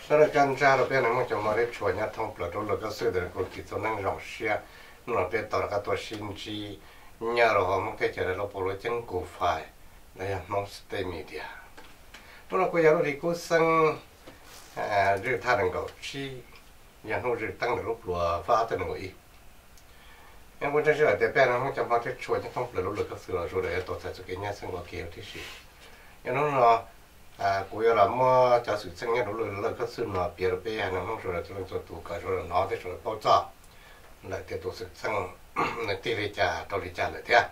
đó là căn ra là bên này mình cho mà để chuẩn nhá thông bờ đó là cái sự để có kỹ thuật năng rộng xe nó để tạo cáiตัวsinh chi nhà rồi họ mình cái chơi là bộ lo chân cổ phải đây là monster media đó là cái giờ thì cố sang rửa thay bằng gạo chi nhà nó rửa tăng được lúc lúa phá từ người em muốn chơi là để bên này mình cho mà để chuẩn nhá thông bờ đó là cái sự là rồi để tạo ra cái nhà sinh hoạt kiểu thì gì nhà nó là cô yêu là mua cho sự sinh nhật đó là cái sự nó bịa bịa hay là không rồi là tôi tụ cái rồi nó để rồi bao giờ lại tiếp tục sự sinh lại tỷ lệ trả đầu lệ trả lại thế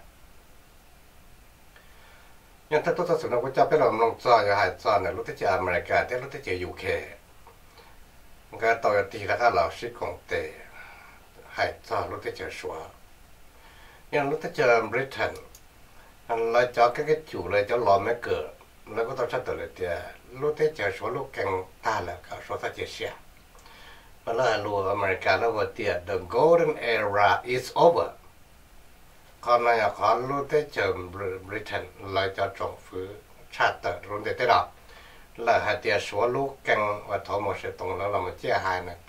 nhưngถ้าตัวสุดเราก็จะเป็นเราลงจ่ายหายจ่ายเนี่ยรู้ที่จะอเมริกาแต่รู้ที่จะยูเคก็ต่อตีแล้วก็เราชิคงเตะหายจ่ายรู้ที่จะชัวยังรู้ที่จะบริเตนเราจะcái chủเลยจะรอไม่เกิดแล้วก็ต้องชัดตัวเลยเดียรู้ที่จะชัวลูกแกงตาแล้วก็ชัวถ้าจะเสียเมื่อเราอเมริกาแล้วว่าเดีย the golden era is over còn này còn lúc tới chậm Britain lại cho trọng phứ chặt tờ luôn để tới đó là hai tia số lúc căng và thổ một sự tùng nó là một chia hai này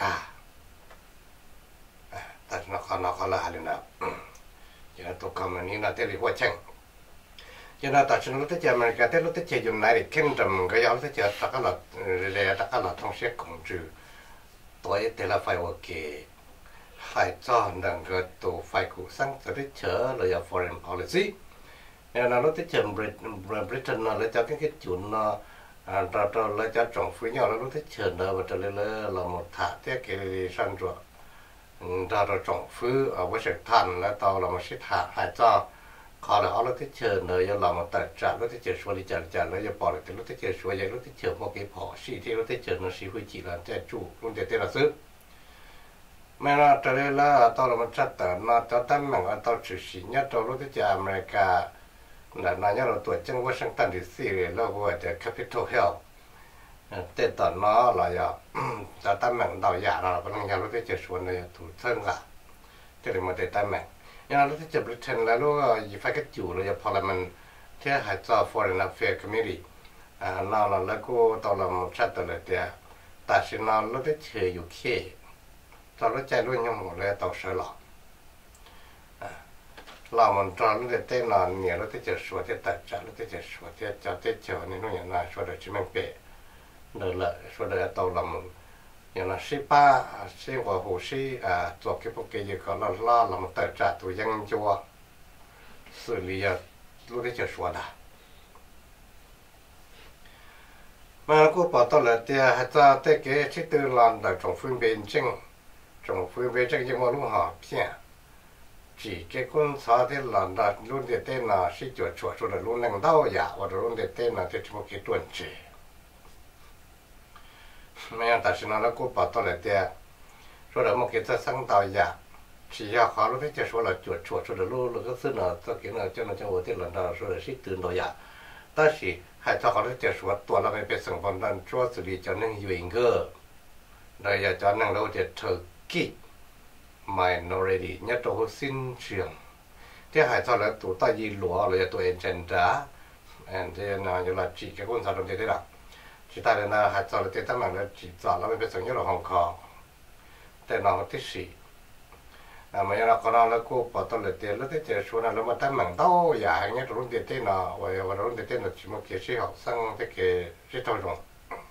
ta nó còn là hai nào cho nên tụi con mình là tới đi qua chăng cho nên ta xin lúc tới chậm America tới lúc tới chậm United Kingdom cái giáo tới chậm ta cái là thông xét công trừ tối tới là phải ok phải cho rằng cái tổ phải cụ sang cho cái chở là foreign policy nên là nó tới chậm Britain nó lấy cho cái chuyện nó cho lấy cho trọng phú nhau nó tới chậm đó và cho nên là một thả thế cái sản xuất ra cho trọng phú ở với sự thành là tao là một sự thả hay cho họ là họ nó tới chậm rồi giờ làm một tài trợ nó tới chậm xua đi chậm nó giờ bỏ lại nó tới chậm xua giờ nó tới chậm một cái bỏ xí thì nó tới chậm nó xí huy chỉ là cái chủ luôn để tên là xứ mà nó trở lại là tao là một chất tử nó cho tâm mình tao chỉ xí nhất tao lúc tới America là nó nhớ là tuổi chân Washington DC là vừa để Capitol Hill tên tao nó là giờ cho tâm mình đào giả là vẫn nhớ lúc tới xuống này thủ thân cả thế thì mà để tâm mình nhưng lúc tới Britain là lúc phải cái chủ là Parliament thế hay cho Foreign Affairs Committee nó là cô tao là một chất tử là thế tại sao nó lúc tới UK tao nó chạy luôn nhưng mà lại tao sợ lắm làm mình cho nó để tên là nhiều nó tới chờ số thế tài trợ nó tới chờ số thế cho tới chờ nên nó nhận là số được chỉ mình bể được lợi số được tao làm nhận là sĩ ba sĩ và hồ sĩ做cái bộ cái gì có là làm tài trợ tụi dân cho xử lý lúc tới chờ số đã mà cô bảo tao là tiền hay cho tới cái chế độ làm tại trong phương bên chính trong phương về cái mà lúc họ骗chỉ cái con sao thế là luôn để tên là sĩ chuột chuột rồi là luôn lãnh đạo giả hoặc là luôn để tên là cái một cái tuần chế mà ta xin nói cô bảo tôi là thế rồi là một cái ta sáng tạo giả chỉ là họ lúc đấy số là chuột chuột rồi là luôn là cái sự nào cho cái nào cho nó cho một cái lần nào rồi là sĩ tự đạo giả ta chỉ hay cho họ lúc sốตัวเราไม่เป็นสังคมนั้นช่วยxử lý cho nênอยู่เองrồi giờ cho nênเราจะthực kỹ minority nhất là sinh trường thế hay cho là tụi ta gì lúa rồi tụi em chân trả thế nào như là chỉ cái con sao đồng thế nào chỉ ta là hay cho là thế tăng là chỉ cho là bây giờ như là Hong Kong thế nào thế gì mà như là còn là cô bảo tôi là tiền lúc thế số nào mà tăng bằng đâu giả hay nhất là lúc thế nào và lúc thế nào chỉ một cái sĩ học sinh thế cái sĩ thâu rồi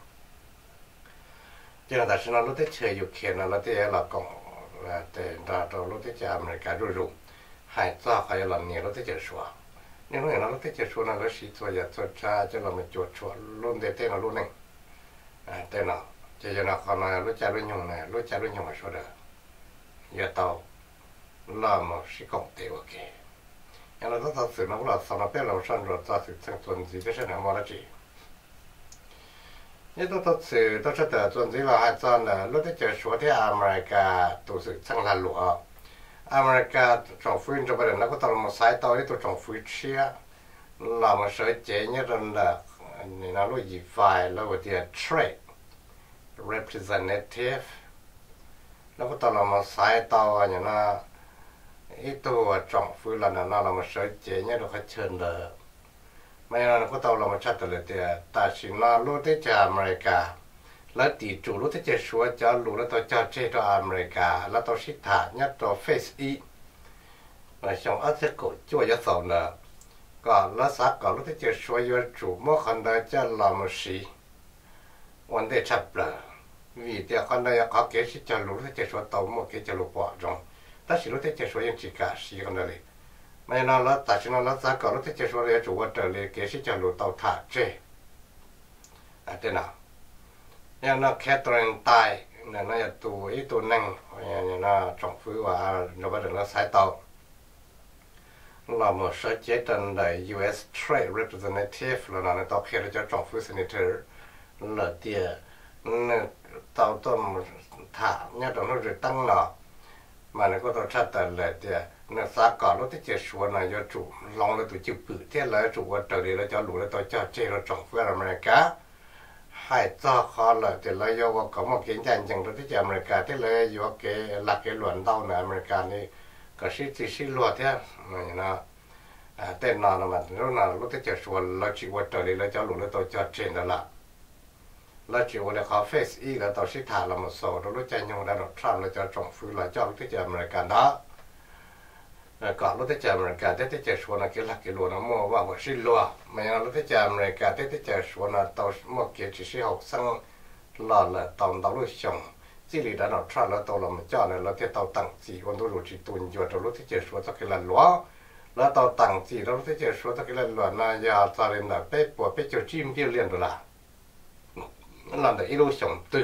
cho nên ta nói lúc thế chơiอยู่เขียนlà thế là còn là để ra cho lúc thế chơi America rồi rồi hay cho cái là nhiều lúc thế chơi xóa nhưng mà lúc thế chơi xóa là sĩ cho giờ cho cha cho là mình chuột chuột luôn để tên là luôn này tên nào cho nên là còn là lúc chơi lúc nhung này lúc chơi lúc nhung là số đó giờ tao là một sĩ công tế ok nhưng mà thật sự nó cũng là sao nó biết là sản xuất ra sự sinh tồn gì cái này mà là gì nhưng thật sự tôi sẽ tự tuân chỉ là hai trăm là lúc đấy chơi số thì America tổ chức sang là lúa America trong phương cho bây giờ nó có tầm một sai tàu đấy tôi trong phương chia là một số chế như là nó nói gì phải là một cái trade representative nó có tầm một sai tàu như nó ít tôi trong phương là nó là một số chế như là cái chân là mà nó có tàu là một chất là thì ta chỉ nó lúc đấy chơi America แล้วตีจูรู้ที่จะชัวจะรู้แล้วตัวเจ้าเจ้าอเมริกาแล้วตัวชิตาเนี่ยตัวเฟสอีมาชงอัศกุช่วยจะสอนเนอะก็แล้วสักก็รู้ที่จะชัวอยู่จูมั่วคนใดจะลามุสีวันเดียชับเลยvì thế con này có cái sự cho lũ thì cho tàu một cái cho lũ bỏ rong ta chỉ lũ thì cho những chỉ cả xí con này mà nó là ta chỉ nó là giá cả lũ thì cho lấy chủ vậtเลยcái sự cho lũ tàu thả chế à thế nào nhưng nó Catherine tai là nó là tụ năng nó trong phứ và nó bắt đầu nó sai tàu là một số chế trên đại U.S. Trade Representative là nó tàu kia cho trong phứ senator là tiền tàu tôm thả nhớ trong nó rồi tăng nọ mà nó có tàu sát tờ lại thì nó xa cỏ nó thích chơi xuân này do chủ lòng là tụi chịu bự thế là chủ ở trời là cho lũ là tàu cho chơi nó trồng phơi America hai cho khó là thì là do có một cái tranh chẳng đó thích America thế là do cái là cái luận tàu này America này có sĩ thì sĩ luật thế mà nó tên nào mà lúc nào lúc thích chơi xuân là chịu ở trời là cho lũ là tàu cho chơi đó là là chịu là khó face ý là tao sẽ thả là một số đó lúc chạy nhau đã được Trump là cho trồng phu là cho cái chợ America đó còn lúc cái chợ America cái chợ số là cái lúa nó mua vào một xin lúa mà lúc cái chợ America cái chợ số là tao một cái chỉ sĩ học sinh là tao lúc sống chỉ là đã được Trump là tao là một cho này là cái tao tăng chỉ còn tôi chỉ tuần vừa rồi lúc cái chợ số cái là lúa là tao tăng chỉ lúc cái chợ số cái là lúa là giờ tao lên là bé của bé cho chim kia liền rồi là làm để yêu sống từ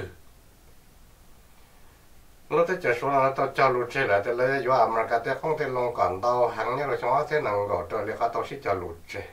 lúc tới giờ số là tao cho lụt chơi lại thì lấy do America thì không thể long còn tao hàng như là chúng thế năng gọi cho lấy tao sẽ cho lụt chơi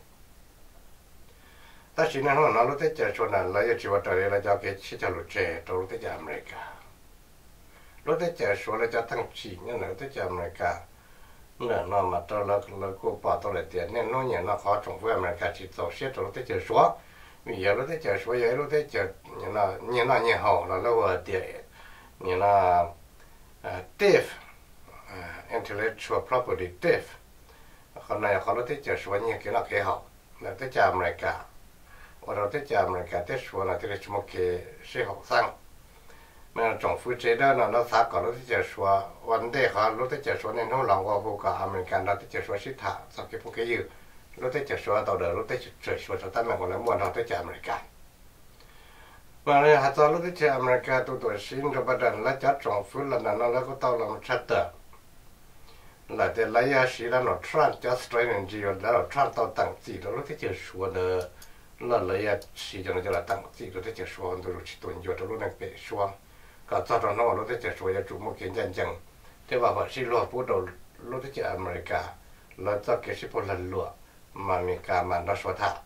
ta chỉ nói nó lúc tới giờ số là lấy chỉ vào trời là cho cái sẽ cho lụt chơi trong lúc tới giờ America lúc tới giờ số là cho thằng chỉ như là tới giờ America nữa nó mà tao là cô bảo tao lại tiền nên nó nhẹ nó khó trồng với America chỉ tao sẽ trong lúc tới giờ số vì giờ lúc tới giờ số giờ lúc tới giờ như nó như hậu là lâu ở địa như là thief intellectual property thief còn này họ lúc tới giờ số như cái nó cái hậu là tới giờ America và rồi tới giờ America tới số là tới một cái sự học sang mà trong phụ chế đó nó sát có lúc tới giờ số vấn đề họ lúc tới giờ số nên nó lòng qua vụ cả America đó tới giờ số sĩ thả sau cái phong cái gì lúc tới giờ số tàu đời lúc tới giờ số cho ta mình còn là muốn họ tới giờ America mà này hạt lúc tới giờ America tụi tôi xin cho bắt đầu là chắc trong phụ là nó là có tàu làm chặt tờ là để lấy ra xí là nó trans cho Australian Geo là nó trans tàu tăng gì đó lúc tới giờ số là lấy ra xí cho nó là tăng gì lúc tới giờ số tôi chỉ tuần giờ tôi lúc này bị số cả cho nó lúc tới giờ số giờ chủ một cái nhân chẳng thế mà họ xí lo phụ đầu lúc tới giờ America là cho cái xí một lần lúa mà mình cả mà nó số thả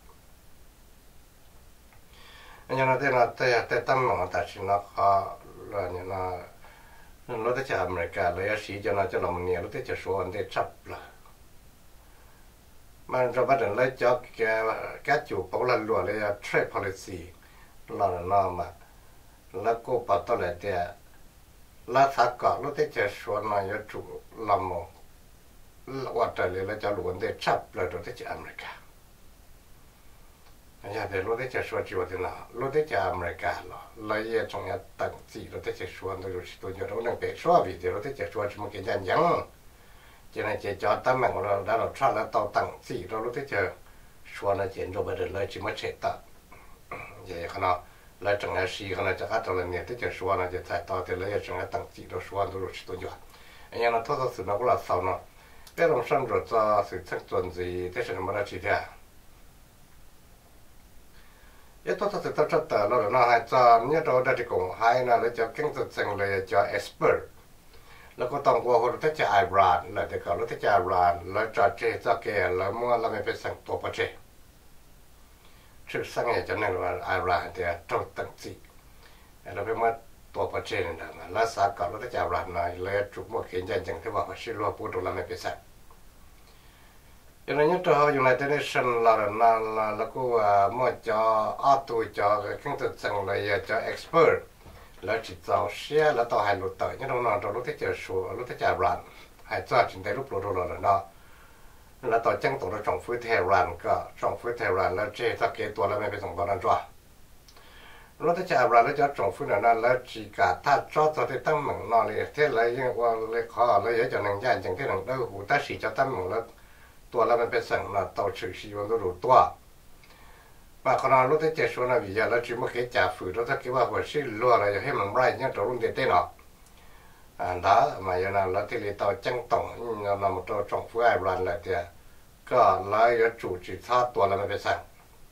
nhưng mà thế là thế tâm mà ta chỉ nó khó là như nó tới chờ America lấy sĩ cho nó cho lòng nhiều nó tới chờ số anh tới chấp là mà rồi bắt đầu lấy cho các chủ bảo là lúa lấy trade policy là nó mà là cô bảo tôi lại thì là thắc cọ nó tới chờ số nó yêu chủ làm mộtว่าแต่เลยเราจะหลวนได้ชับเลยเราได้จากอเมริกาอย่าแต่เราได้จากสวนจีวตินาเราได้จากอเมริกาหรอเราเยี่ยจงยัดตั้งสีเราได้จากสวนเราอยู่ตัวอยู่เราหนังเป็ดชัววิธีเราได้จากสวนชิมกินยันยังจะในเจ้าจอตั้งแม่ของเราได้เราชาแล้วต่อตั้งสีเราได้จากสวนเราเจนเราไปเดินเลยชิมเฉดตัดอย่างขนาดเราจงยัดสีขนาดจะกัดเราเนี่ยได้จากสวนเราจะใส่ต่อแต่เราจงยัดตั้งสีเราสวนเราอยู่ตัวอยู่อย่างนั้นทศสุนัขเราเศร้าเนาะแต่เราสร้างรถจะสื่อทั้งส่วนสีที่ฉันมาได้ชี้แจงยัดตัวสื่อทั้งชัดแต่เราเนาะให้จะเนี่ยเราได้ที่กงให้นะแล้วจะเก่งสุดสิ่งเลยจะเอ็กซ์เพรสแล้วก็ต้องว่าเราจะไอบรานแล้วแต่ก็เราจะไอบรานแล้วจะเจ๊จะแก่แล้วเมื่อเราไม่ไปสั่งตัวประเทศชื่อสั่งเนี่ยจะนั่งว่าไอบรานเดี๋ยวต้องตั้งสีเราไปมาตัวประเทศนั่นนะแล้วสากลเราจะไอบรานหน่อยเลยจุกหมดเขียนยันจังที่ว่าชื่อว่าพูดเราไม่ไปสั่งอย่างนี้ตัวอยู่ในที่นี้ฉันแล้วก็มั่วจออัตตุจอขึ้นตัวจังเลยจอเอ็กซ์เพรสแล้วจิตเราเสียแล้วต่อให้หลุดต่อยนี่เรานอนเราลุกที่เจอชัวลุกที่จะรันให้จ้าจินได้รูปโปรโตเราเนาะแล้วต่อจังตัวเราส่งฟื้นเทรันก็ส่งฟื้นเทรันแล้วเจ๊ถ้าเกตัวแล้วไม่ไปส่งตอนนั้นจ้ะ lúc đó chả ra lấy cho trồng phu nào là chỉ cả ta cho thì tâm mình nó liền thế là nhưng qua lấy khó lấy cho nên chẳng thế nào đâu hủ ta chỉ cho tâm mình làตัวเรามันเป็นสั่งเราต่อชื่อชีวันรู้ตัวมาขณะรู้ที่จะชวนวิญญาณแล้วจิมก็จะฝืนแล้วถ้าคิดว่าหัวชื่อล้วนอะไรจะให้มันไรเนี่ยตัวรุ่นเด็ดๆเนาะđó mà giờ nào là thì tàu chân tổng là một tàu trọng phú ai đoàn lại thì có lấy cái chủ chỉ thaoตัวเรามันเป็นสั่ง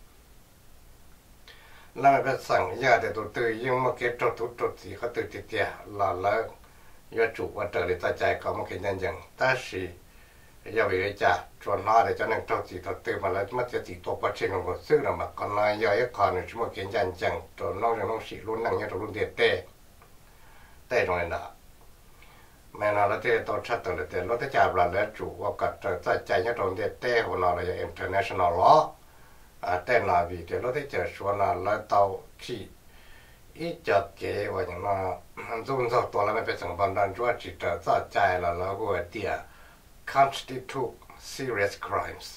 เรามันเป็นสั่งยาแต่ตัวตื่นยังมาเก็บตัวทุกตัวสีเขาตื่นติดเดียเราแล้วยาจุว่าเตอร์เลยตั้งใจเขาไม่เห็นยังยังแต่สิยาวิริจ่าชวนน้าเลยจะนั่งตัวสีตัวตื่นมาแล้วมันจะติดตัวประเชิงของซึ่งเรามาคนนายยาอีกคนหนึ่งชั่วโมงเห็นยังยังตัวน้องยังน้องสีรุ่นนั่งยังตัวรุ่นเด็ดเต้ตรงนี้นะแม่นเราที่ตัวชัดตัวเลยแต่เราที่จะบราแล้วจุว่ากัดใจใจยังตรงเด็ดเต้หัวเราเลย international law แต่นาวีเดี๋ยวเราที่จะชวนแล้วเตาขี้อีจะเก๋ว่าอย่างนั้นรุ่นสองตัวเราไม่เป็นสังบันดันว่าจิตใจเราก็เดีย constitute serious crimes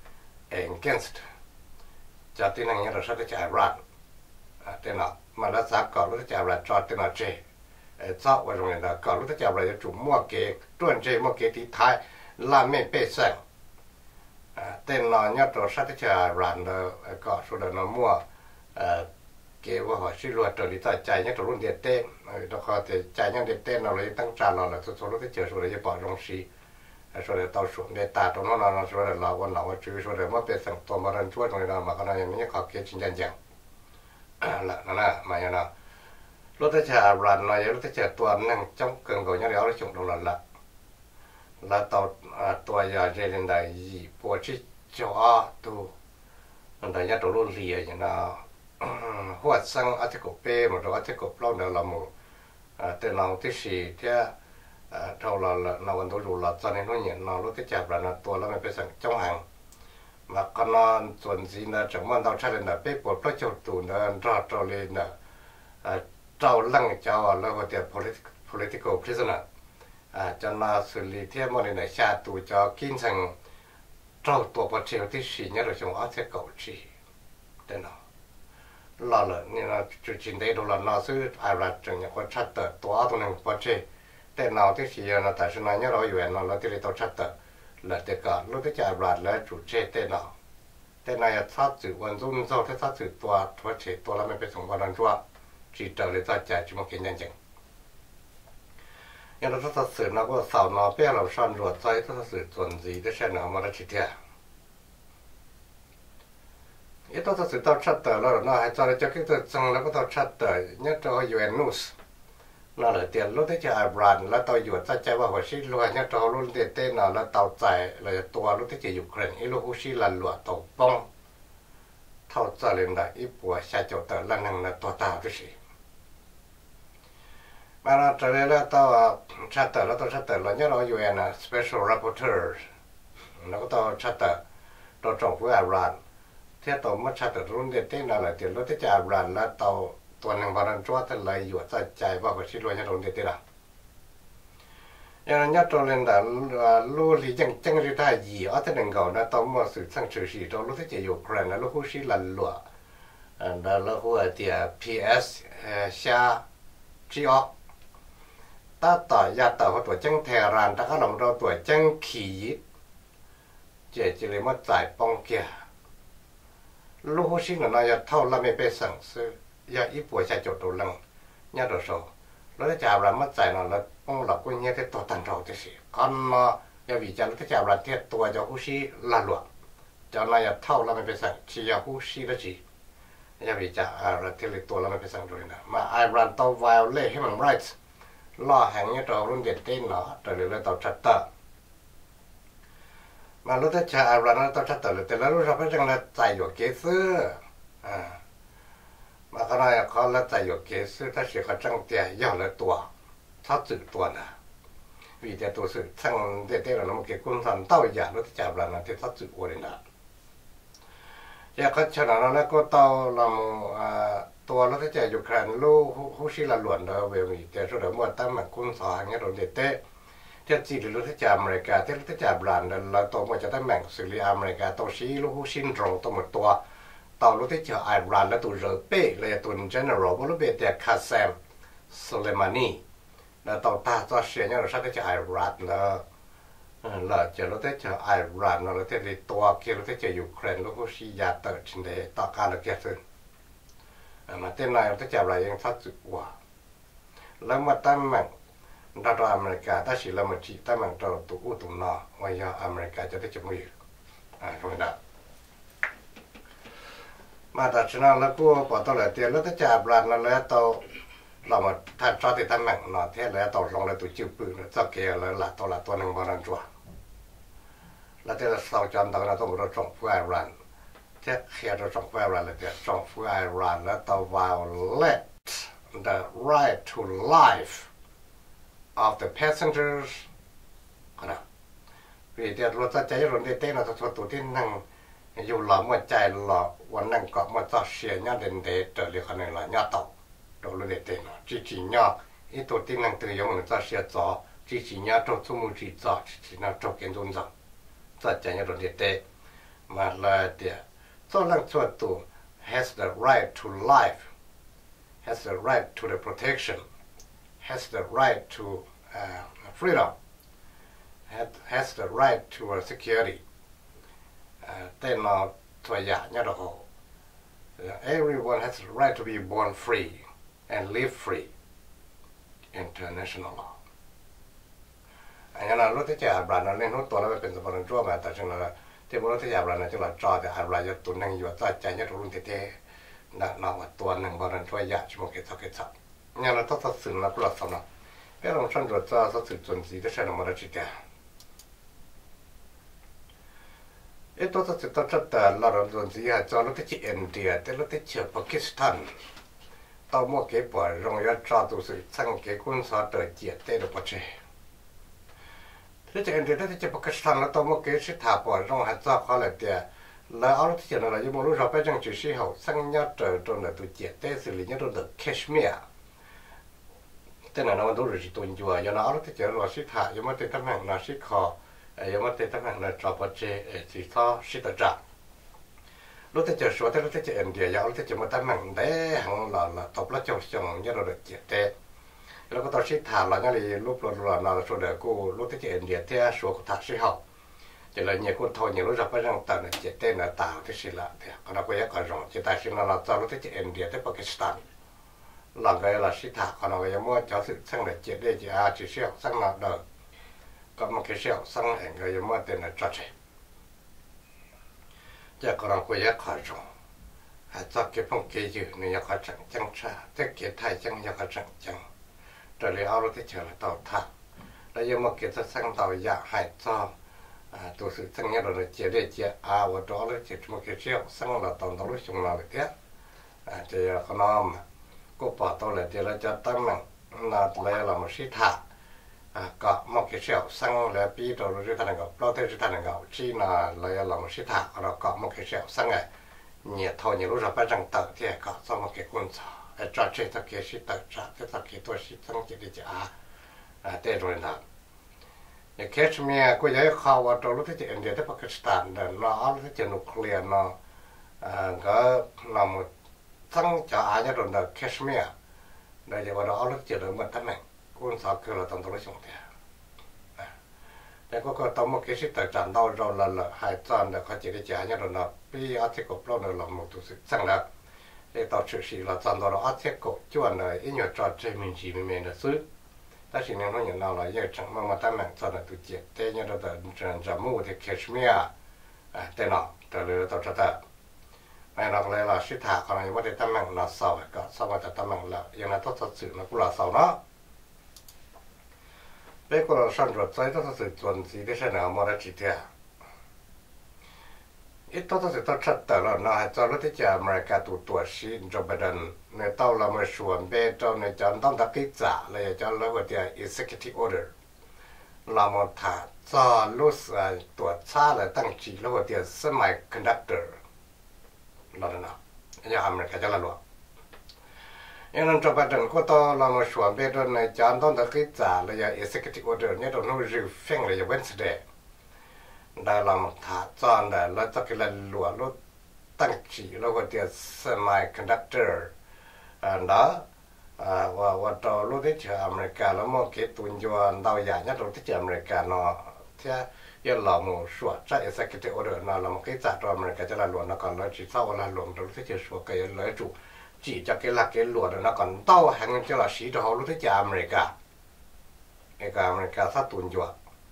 against จะที่นั่งยังเราชัดจะรักแต่น่ะมาแล้วสักก่อนเราจะรักจอดแต่น่ะเจเจ้าว่าตรงนี้นะก่อนเราจะรักจุ่มมั่วเก๋ต้นเจมั่วเก๋ที่ท้ายลาไม่เป็นสังแต่นอนเนี่ยตัวสัตว์จะรันเดอก็สุดนมั่วเกี่ยวว่าหัวชิลวัดตัวนี้ตั้งใจเนี่ยตัวรุ่นเด็ดเต้แล้วก็แต่ใจเนี่ยเด็ดเต้เราเลยตั้งใจเราเลยสุดๆเราที่เจอสุดเลยจะปล่อยลงสีสุดเลยต่อส่วนในตาตรงนั้นเราสุดเลยเราวันเราชื่อสุดเลยว่าเป็นสังตัวมารันช่วยตรงนี้เรามาขนาดอย่างนี้ขอเกี่ยวจริงจังละนั่นแหละมาอย่างนั้นรถจะรันหน่อยรถจะตัวนั่งจ้องเกินกว่านี้เราชมตรงนั้นละแล้วตัวยาเจริญได้ยี่ปวดที่จอตัวมันได้ยาตัวรุ่นเรียอย่างนั้นหัวสังอาจจะกบเป้หมดอาจจะกบเล่าเดี๋ยวเราหมู่แต่เราที่สี่ที่เราวันตัวรู้เราตอนนี้น้อยเนี่ยเราที่จับเราตัวเราไม่เป็นสังจ้องห่างมาก็นอนส่วนสีนะจังมันเราใช้เลยนะเป้ปวดเพราะเจ้าตูนเราเลยนะเจ้าลังเจ้าแล้วก็เดี๋ยว political prisoner cho nó xử lý thêm một này xa tù cho kinh thành trâu tổ bật chiều thì xí nhớ được chúng ở thế cầu chỉ thế nào là nên là chủ trình đây đó là nó sẽ ai ra trường nhà quan sát tờ tổ tụi này bật chiều thế nào thì xí nó tại sao nó nhớ đó vậy nó là thì tao sát tờ là thế cả lúc thế ai ra là chủ chế thế này sát chữวันรุ่นsau thế sát chữตัวchếตัวlàไม่เป็นสมบัติตัวchỉ trở lại ta chạy chỉ một cái nhân chứng nhưng nó thật sự nó có sầu nó biết là son ruột tay nó thật sự tuần gì để xem nào mà nó chỉ thế ít nó thật sự tao chặt tờ nó hay cho cho cái tờ chân nó có tao chặt tờ nhất cho UN News nó là tiền lúc đấy cho Iran là tao dụt ta chạy vào hồ sĩ luôn nhất cho luôn tiền tên nào là tàu chạy là tua lúc đấy cho Ukraine ít lúc hồ sĩ là lụa tàu bông thao chạy lên đại ít bùa xa chỗ tờ là năng là tàu tàu cái gì mà nó trở lại là tao chat là nhớ nó UN special rapporteur nó có tao chat tao trong với Iran thế tao mất chat luôn để tên là tiền lúc thế cho Iran là tao toàn hàng vào cho thế là dụ ta chạy vào cái luôn nhớ luôn để tên là nhớ tao lên là lu lý chẳng gì ta gì ở thế đằng cầu nó tao mà sự sang sự gì tao lúc thế cho Ukraine là lúc hồ sĩ là lụa là lúc hồ thì PS xa Chiok ta tỏ ra tỏ của tuổi chân thè ràn ta có lòng đâu tuổi chân khí chỉ lấy mất giải bong kia lúc hồ sinh là nó thâu là mấy bé sẵn sư giờ ít buổi chạy chỗ đồ lăng nhớ đồ số nó chào là mất giải nó là bong là quên nhớ cái tổ tàn trầu thế gì còn nó giờ vì nó chào là thiệt tuổi cho hồ sĩ là luật cho nó thâu là mấy bé sẵn chỉ là hồ sĩ là gì giờ vì là thiệt tuổi là mấy bé sẵn rồi nè mà Iran tao violate human rights lo hàng như trâu luôn điện tên nó trở lại tàu chặt tờ mà lúc đó chờ Iran nó tàu chặt tờ là từ lúc đó phải rằng là chạy vào kế sư mà cái này có là chạy vào kế sư ta chỉ có trăng tiền do là tua thắt chữ tua nè vì thế tôi sự thằng điện tên là nó một cái quân thần tàu giả lúc đó chờ Iran nó thì thắt chữ của đến đó giờ có cho nó có tàu làmตัวเราจะอยู่ครันลูกผู้ชีละหลวนเราเวมีแต่สุดท้ายมันตั้งมันคุ้นสอนเงี้ยเราเด็ดเตะที่จีนรู้ที่จะอเมริกาที่รู้ที่จะบรันเราตัวมันจะได้แบ่งสื่ออเมริกาตัวชีลูกผู้ชินตรงตัวหมดตัว tàu lúc thế chờ Iran là tụ rỡ bê là tụ general bố lúc bê tiệt Qasem Soleimani là tàu ta cho xe nhau là sao thế chờ Iran là chờ lúc thế chờ Iran là thế thì toa kia lúc thế chờ Ukraine lúc có xí giá tờ trên đấy tạo cả là kia thôi mà tên này lúc thế chờ lạiยังphát dự quảแล้วมาตั้งมั่งรัฐอเมริกาถ้าสิเรามาจีตั้งมั่งเราตัวอู้ตัวน้อว่าอย่าอเมริกาจะได้จะมือตรงนั้นมาแต่ฉะนั้นแล้วก็พอตอนแรกเตียนแล้วถ้าจับรันแล้วตัวเรามาถ้าชอบที่ตั้งมั่งนอเทียนแล้วตัวลงเลยตัวจิ้วปืนจะเกลี่ยแล้วละตัวหนึ่งบอลนั่นจัวแล้วที่เราสาวจำตอนนั้นต้องเราส่งผู้ไอรันเทียเขียนเราส่งผู้ไอรันเลยเตียส่งผู้ไอรันแล้วตัว violate the right to life of the passengers ก็นะvìเดี๋ยวรถจะใจรถเต้นเราตัวที่นั่งอยู่หล่อเมื่อใจหล่อวันนั่งก็มาต่อเสียเนี่ยเด่นเด็ดเจอเรื่องอะไรล่ะเนี่ยต่อตัวรถเต้นจีเนี่ยอีตัวที่นั่งตื่นยงต่อเสียจ่อจีเนี่ยตัวทุ่มจีจ่อจีน่าตัวเก่งจนจ่อจะใจเนี่ยรถเต้มาเลยเดี๋ยวตัวนั่งตัว has the right to life has the right to the protection has the right to freedom has the right to security tên nó thoại giả nhá đồ everyone has the right to be born free and live free international law anh nói lúc thế giờ bạn nó lên hútตัวแล้วเป็นสมบัติชั่วมาแต่ฉันว่าที่บอกlúc thế giờ bạn nóจะว่าจอแต่อะไรจะตุนนั่งอยู่ใจเนี่ยรุ่นเท่ๆนั่นเราตัวหนึ่งบอลนั่นช่วยยาชิโมเกตเกตเนี่ยเราต้องสื่อเราก็รับสนองเรื่องฉันรู้จักสื่อจนสีที่ฉันมาได้จิตใจตัวสื่อตัวจัดแต่เราจนสีจอรู้ที่อินเดียแต่รู้ที่เชื่อปากีสถานตัวมั่วเก็บปล่อยโรงยาจอตัวสื่อสังเกตคุณสอดเตยเจียเตะปัจเจที่จะอินเดียที่จะปากีสถานแล้วตัวมั่วเก็บสิทธาปล่อยโรงหัดจอเขาเลยเดียแล้วเอาที่จะเราอยู่บนรูปเราไปจังจุดสีเขาสังยาเตยตรงนั้นตัวเจียเตะสื่อเนี่ยตัวเด็กแคชเมียร์แต่นั่นเราดูรู้จิตตัวจัวอย่างนั้นเอาที่จะเราสิทธาอย่างมันเป็นตำแหน่งนาสิคออย่างมันเป็นตำแหน่งนาจอปัจเจสิท้อสิตจักรู้ที่จะสวดแต่รู้ที่จะอินเดียอย่างรู้ที่จะมาตำแหน่งได้หังเราตบแล้วจงจงอย่างเราเด็กเจียเตะแล้วก็ตอนสิทธาเราอย่างนี้รูปเราสวดเด็กกูรู้ที่จะอินเดียเท่าสวดทักสิเขาจะเลยเนี่ยคนทอยเนี่ยรู้จักไปจังตอนเจียเตะเนี่ยตาที่สิละเดี๋ยวก็เราก็ยังก็รองจะตายสิเราจะรู้ที่จะอินเดียที่ปากีสถานหลังจากเราสิทธาคนเราก็ยังมั่วจะสึกสั่งเด็กเจียได้จะจะเชี่ยวสั่งเราเดินก็มันก็เชี่ยวสั่งเองก็ยังมั่วเต็มเลยจัดเลยจะก็เราก็ยังขอรองอาจจะเก็บพงเกยอยู่เนี่ยยังขอจังชาแต่เกยไทยจังยังขอจังแต่เลยเอาเราที่เชื่อเราต่อท่าแล้วยังมาเก็บสั่งต่อยาให้ต่อตัวสึกสั่งเนี่ยเราเจียได้เจียว่าตัวเราเจียมันก็เชี่ยวสั่งเราตอนเรารู้ชงเราเลยเดียวจะก็น้อมก็ปอตัวเลยเดี๋ยวเราจะตั้งนั่งนาเลยเรามาสิทธาก็มันก็เชี่ยวสั่งแล้วปีตัวเราจะทำยังไงเราจะทำยังไงที่นาเลยเรามาสิทธาเราก็มันก็เชี่ยวสั่งไงเนี่ยทอเนี่ยรู้จักไปจังตัดที่ก็สมัครกุญจ่าจัดเช็ดตะเกียสิตัดจัดตะเกียตัวสิตั้งจิตใจเต้นด้วยนะเนี่ยแคชเมียร์ก็ยังข่าวว่าตัวรู้ที่จะอินเดียที่ปากีสถานเดินเราเอาที่จะนิวเคลียร์เนาะก็เราหมดทั้งจะอาจจะโดนแคชเมียร์ได้จะว่าเราเอาที่จะเดินมาตั้งไหนกุญจ่าคือเราต้องตัวรู้ชงเดียแต่ก็ต้องมาเกี่ยสิตัดจันเราละหายจันเดี๋ยวเขาจะได้จ่ายเนี่ยเราปีอาทิตย์ก็ปล้นเราหมดตัวสิสั่งแล้วไอ้ต่อชื่อสิเราจันเราอาทิตย์ก็จวนเลยอีกอย่างจอดใจมันจีมันเนี่ยซื้อแต่สิ่งนี้เราอย่างเราเยอะจังมาตั้งแหน่งจันตัวเจี๊ยแต่เนี่ยเราจะมุ่งที่แคชเมียร์แต่เนาะแต่เลยต่อจะแต่ในเราเลยเราสิทธาเขาเนี่ยว่าได้ตั้งแหน่งเราเสาก็เสามาจะตั้งแหน่งเราอย่างนั้นต้องสื่อเรากุหลาบเสาเนาะเรื่องเราสั่งรถไฟต้องสื่อจนสีได้เสนอมาได้จีเดียอีต้องสื่อต้องชัดแต่เราเนาะจอรถที่จะอเมริกาตัวชีนโจไบเดนในเต้าเรามาชวนเบจในจอนต้องตักกิจจ่าเลยจอนแล้วว่าเดีย executive order เรามาถ่ายจอรู้สึกตัวช้าเลยตั้งจีแล้วว่าเดีย semiconductor เราเนาะอย่างอเมริกาจะละหลวงอย่างนั้นจะไปถึงก็ต้องเรามาชวนไปตอนในจานต้องตะกี้จ่าเลยอย่าง executive order เนี่ยเราต้องรีฟิงเลยอย่าง Wednesday ได้เรามาถ่ายจานได้แล้วจะกินหลวงรถ tăng chỉ là cái tiền semiconductor đó và cho lúc đấy chờ America là một cái tuần cho đào giả nhất lúc đấy chờ America nó thế giờ là một số trái executive order nó là một cái giá cho America cho là luôn nó còn là chỉ sau là luôn lúc đấy chờ số cái lợi chủ chỉ cho cái là cái luật nó còn đào hàng cho là sĩ cho lúc đấy chờ America sát tuần cho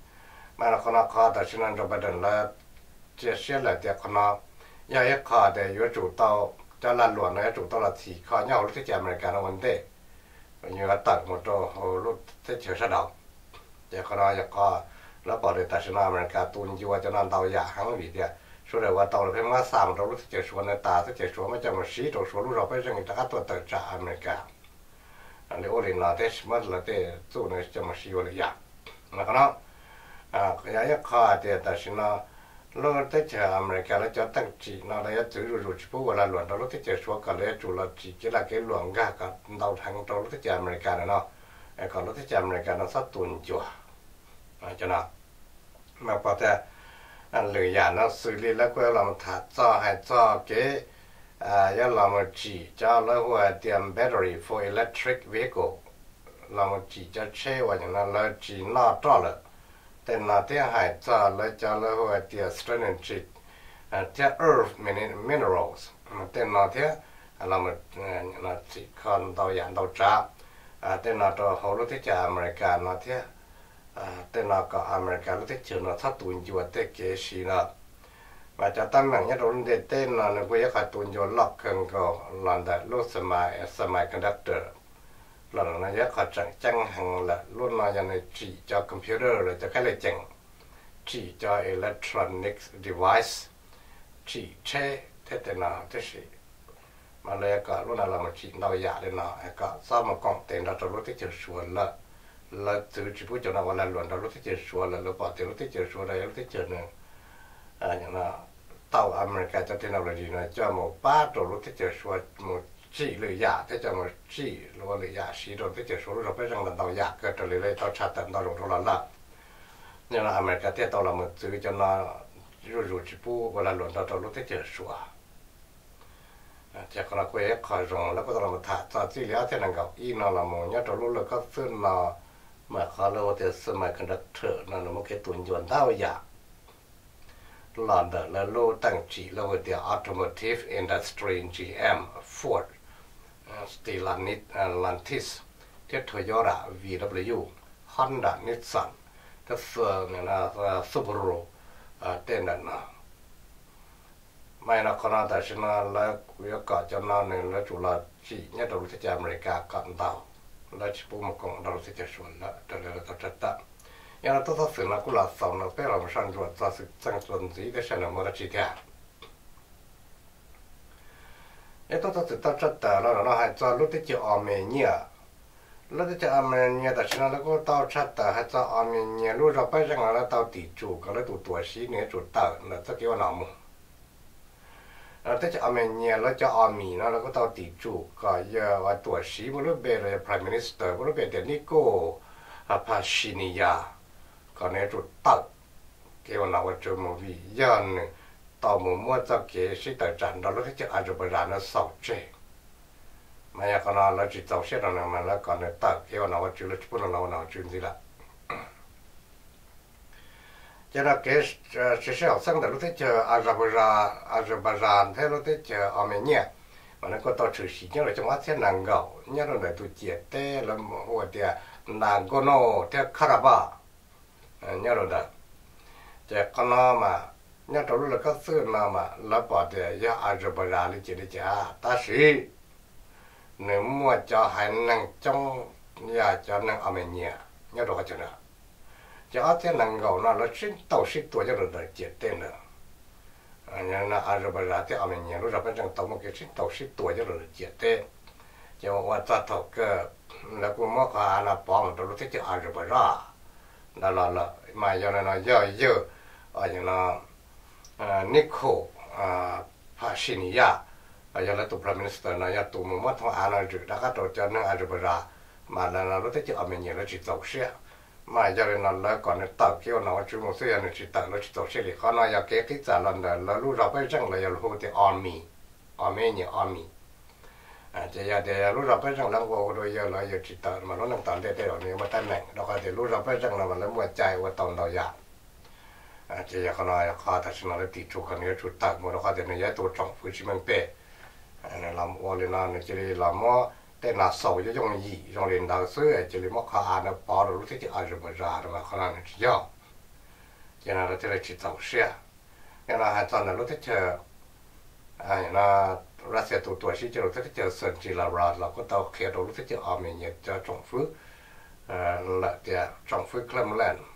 mà nó còn nó khóแต่ฉะนั้นเราประเด็นละเชื่อเลยแต่คนเราอยากขอแต่อยู่จุดเตาจะละหลวงนะจุดเตาละที่ขอเนี่ยรู้ที่จะอเมริกาในวันเด็กอยู่ตัดหมดตัวรู้ที่เชื่อสะดอกแต่คนเราอยากขอแล้วบอกเลยแต่ฉะนั้นอเมริกาตุนอยู่ว่าจะนั่นเตาอยากหังวิเดียช่วยเลยว่าเตาเราเพิ่งมาสามเรารู้ที่จะชวนในตาที่จะชวนไม่จะมาชี้ตัวชวนรู้เราไปเรื่องจากตัวเติร์จากอเมริกาอันนี้โอลินเราเทสมันเราเทสู้ในจะมาชี้อะไรอย่างนะครับเนาะก็ยังขอแต่ฉะนั้นเราที่จะอเมริกาเราจะตั้งจีนเราจะรู้จุดพวกเวลาหลวงเราที่จะชัวร์กันเลยจุดเราจีก็ละก็หลวงกากับเราทางเราที่จะอเมริกาเนาะไอ้ก่อนเราที่จะอเมริกาเราสัตว์ตุนจั่วจะนะมาพอแต่อันเหลืออย่างนั้นสื่อลีแล้วก็เราถัดจ่อให้จ่อเก๋ยังเรามาจีจะเราว่าเตรียมแบตเตอรี่ for electric vehicle เรามาจีจะใช้ว่าอย่างนั้นเราจีน่าจ่อเลยแต่นาที่หายจ่อแล้วจะเราว่าเตรียม strategic ที่ earth minerals แต่นาที่เรามานาจีคนเราอย่างเราจ้าแต่นาตัวเขารู้ที่จะอเมริกานาที่แต่นาก็อเมริการู้ที่เจอนาถ้าตุนอยู่แต่เกษีนะมาจากตั้งหลังเนี่ยเราเด็ดเต้นนาเนี่ยก็ยังขาดตุนอยู่ล็อกเครื่องก็หลังจากรุ่นsemiconductor หลังนั้นยังขาดจังหังละรุ่นนั้นยังในจีจอคอมพิวเตอร์เลยจะแค่เลยจังจีจอ electronic device จีเช่เท่ๆนาที่สิมาเลยก็รุ่นนั้นเรามาจีเราอยากเลยนะก็สร้างมากองเต็นเราจะรู้ที่จะชวนละเราจะจีบจะน่าวันละหลวนเรารู้ที่จะชวนละเราบอกจะรู้ที่จะชวนอะไรรู้ที่จะเนี่ยอย่างนั้นเต่าอเมริกาจะที่เราเลยดีนะจะหมู่ป้าตัวรู้ที่จะชวนหมู่จีหรือยาที่จะมาจีหรือว่าหรือยาสีตัวที่จะชวนเราไปจังเราอยากเกิดอะไรเลยเราชาติเราหลงเราละอย่างนั้นอเมริกาที่เราเรามาซื้อจะน่ารู้จีบวันละหลวนเรารู้ที่จะชวนจากคนละคุยขอร้องแล้วก็เรามาถ่ายตอนที่แล้วที่นั่งกับอีนอเราโมเนี่ยเรารู้เลยก็ซึ่งเรามาขอเราแต่สมัยคอนดักเตอร์นั่นเราไม่เคยตุนยวนเท่าอยากหลอนเดอร์แล้วรู้ตั้งจีเราเดีย automotive industry GM Ford Stellantis ที่ Toyota VW Honda Nissan ที่เนี่ยนะ Subaru เต้นนั่นนะไม่นะคนนั้นแต่ฉันแล้วก็เกิดจำนวนหนึ่งแล้วจุฬาจีเนี่ยเราที่จะอเมริกากันดาวแล้วชิบุมกงเราที่จะชวนแล้วแต่เราจะจัดตั้งอย่างนั้นตัวสิ่งนั้นกุหลาบสองเราเป็นเราสั่งจวดจะสิ่งสั่งจวนสีได้ฉันมาได้จีเดียอย่างตัวสิ่งต้องจัดตั้งแล้วเราให้จะรู้ที่จะอเมริการู้ที่จะอเมริกาแต่ฉันแล้วก็ต้องจัดตั้งให้จะอเมริการู้เราไปจังแล้วต้องติดจูก็แล้วตัวสีเนี่ยจุดตั้งแล้วจะเกี่ยวหนามแต่จะอเมริกาแล้วจะอามีนะแล้วก็ต้องติดจูก็เยอะว่าตัวสีบริเวณเลย Prime Minister บริเวณเดนิโก้พาชินียาก็ในจุดตั้งเกี่ยวกับว่าจะมีวิญญาณต่อมุมว่าจะเกี่ยวสิแต่จันเราแล้วจะอาจจะไปร้านนั้นสาวเจไม่อยากนะเราจิตสาวเช่นนั้นมันแล้วก็ในตั้งเกี่ยวกับว่าจุดเราจะพูดเราจุดนี้ละจะนักเกษตรเชี่ยวชาญแต่รู้ที่จะอาซาบายานที่รู้ที่จะอาร์เมเนียมันก็ต้องชื่อสิ่งเราจะว่าที่นังเกาเนี่ยเราได้ตัวเจี๊ยเต้แล้วหัวเดียนังโกโนที่คาราบาเนี่ยเราได้จะก็น้ามาเนี่ยเรารู้แล้วก็ซื้อน้ามาแล้วพอเดียยาอาซาบายานที่จะจ้าแต่สิหนึ่งมัวจะให้นังจงยาจะนังอาร์เมเนียเนี่ยเราก็จะนะจะเอาที่นั่งเก่านะแล้วชิ้นโตชิ้นตัวจะเราได้เจ็ดเต้นเลยอันนี้นะอาจจะไปร้านที่อเมริกาเราไปจังโตมันก็ชิ้นโตชิ้นตัวจะเราได้เจ็ดเต้นจะว่าจะถกแล้วก็มั่วขาหน้าปองเราที่จะอาจจะไปร้านนั่นแหละมาอย่างนั้นเยอะอันนี้นะนิโคพาชินียาอย่างนั้นตัว Prime Minister นะอย่างตัวมั่วทั้งอาณาจักรแล้วก็ตัวเจ้าหน้าอาจจะไปร้านมาแล้วเราที่จะอเมริกาเราจิตตกเสีย mà giờ này nó còn nó tạo kiểu nó chú một số nó chỉ tạo nó chỉ tạo xử lý khó nó giờ cái trả lần là lúc đó bây giờ là giờ lúc thì army nhỉ army chỉ giờ thì lúc đó bây giờ là vô rồi giờ là giờ chỉ tạo mà nó nâng tạo để rồi nếu mà tai nạn đó có thể lúc đó bây giờ là mình lấy mua chạy qua tàu đầu giờ chỉ giờ nó khó thật sự nó là tỷ số nó chút tạo mà nó có thể nó giờ tổ trọng phụ chỉ mình bể làm ô lên nó chỉ làm muaแต่น่าสวยจะยังยี่ยังเรียนดาวเสือจะเรียนมอคานะปอรู้ที่จะอาจจะมาจาร์มาขนาดนี้ย่อจะน่าเราจะได้จิตเอาเสียยังน่าตอนนั้นรู้ที่จะน่ารัสเซียตัวที่จะรู้ที่จะเซนจิลาราเราก็ต้องเคลียร์รู้ที่จะอาร์เมเนียจะจงฟื้นละจะจงฟื้นเคลมแลนด์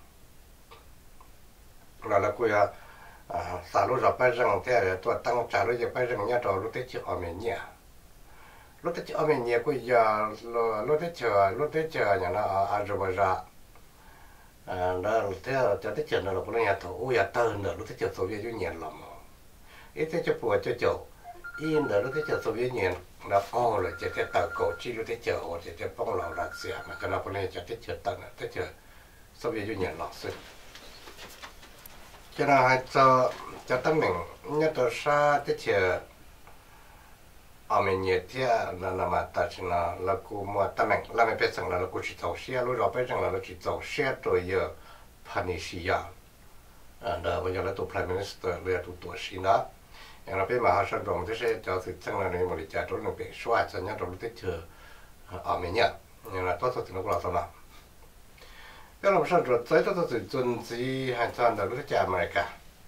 แล้วก็จะสารุเราไปเรื่องที่ตัวตั้งใจรู้จะไปเรื่องนี้เรารู้ที่จะอาร์เมเนียlúc đấy ở bên nhiều cái giờ lúc đấy chờ nhà nó ở Azerbaijan đó thế cho tới chờ nó là cái nhà thầu ôi ya tơn nữa lúc đấy chờ Xô Viết Union lắm ít thế cho bùa cho chỗ in nữa lúc đấy chờ Xô Viết Union là phong rồi chỉ cái tàu cổ chi lúc đấy chờ hoặc chỉ cái phong lò Russia mà cái nào cái này cho tới chờ tận tới chờ Xô Viết Union lọ xứ cho nên hay cho tấm mình nhất là xa tới chờ Armenia thì là mà ta chỉ là cô mua ta mình là mình biết rằng là cô chỉ tàu xe lúc đó biết rằng là chỉ tàu xe rồi giờ Panisia đó bây giờ là tụ Prime Minister là tụ sĩ đó nhưng mà biết mà họ sang đồng thì sẽ cho sự tăng là này một lịch trình nó bị xóa cho nhau trong lúc tết chờ Armenia nhưng mà tốt thì nó cũng là sao nào cái làm sao rồi tới đó thì tuần gì hay sao đó lúc tết America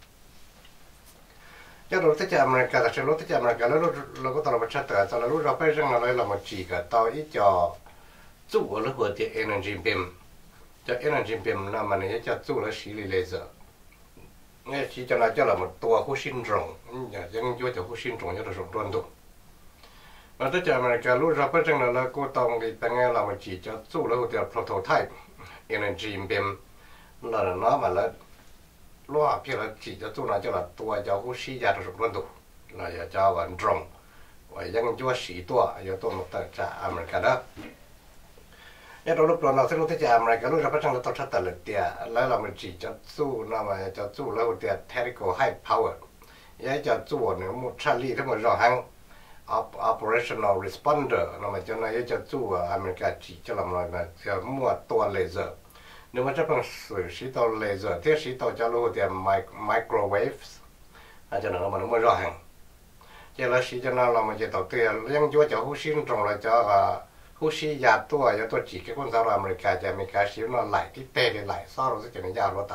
cho lúc tới America là lúc tới America nó có tao làm chất tại sao là lúc đó bây giờ nó là một chỉ cả tao ít cho chủ ở lúc thì energy beam cho energy beam là mà này cho chủ là xử lý laser nghe chỉ cho nó cho là một tua hút sinh trùng nhưng chưa cho hút sinh trùng cho nó rộng tuần đủ mà tới America lúc đó bây giờ là cô tao thì ta nghe là một chỉ cho chủ là thì prototype energy beam là nó mà là loa kia là chỉ cho tôi nói cho là tôi cho hút xí ra được luôn đủ là giờ cho vận rộng và dân chúa sĩ giờ tôi một tờ trả America đó nhưng lúc đó nó sẽ lúc tới America lúc đó bắt đầu tôi chắc là tiền lấy là mình chỉ cho tôi nó mà cho tôi lấy một tiền technical high power vậy cho tôi nữa một Charlie thế một rõ hàng operational responder nó mà cho nó cho tôi America chỉ cho làm rồi mà cho mua tua laser nếu mà chấp bằng sử sĩ tàu laser thiết sĩ tàu cho lưu thì microwaves cho nó mà nó mới rõ hàng cho là sĩ cho nó là một cái tàu tiền nhưng chúa cho hút sinh trong là cho hút sĩ già tua cho tôi chỉ cái con sao là America sĩ nó lại cái tê để lại sau đó sẽ cho nó già nó ta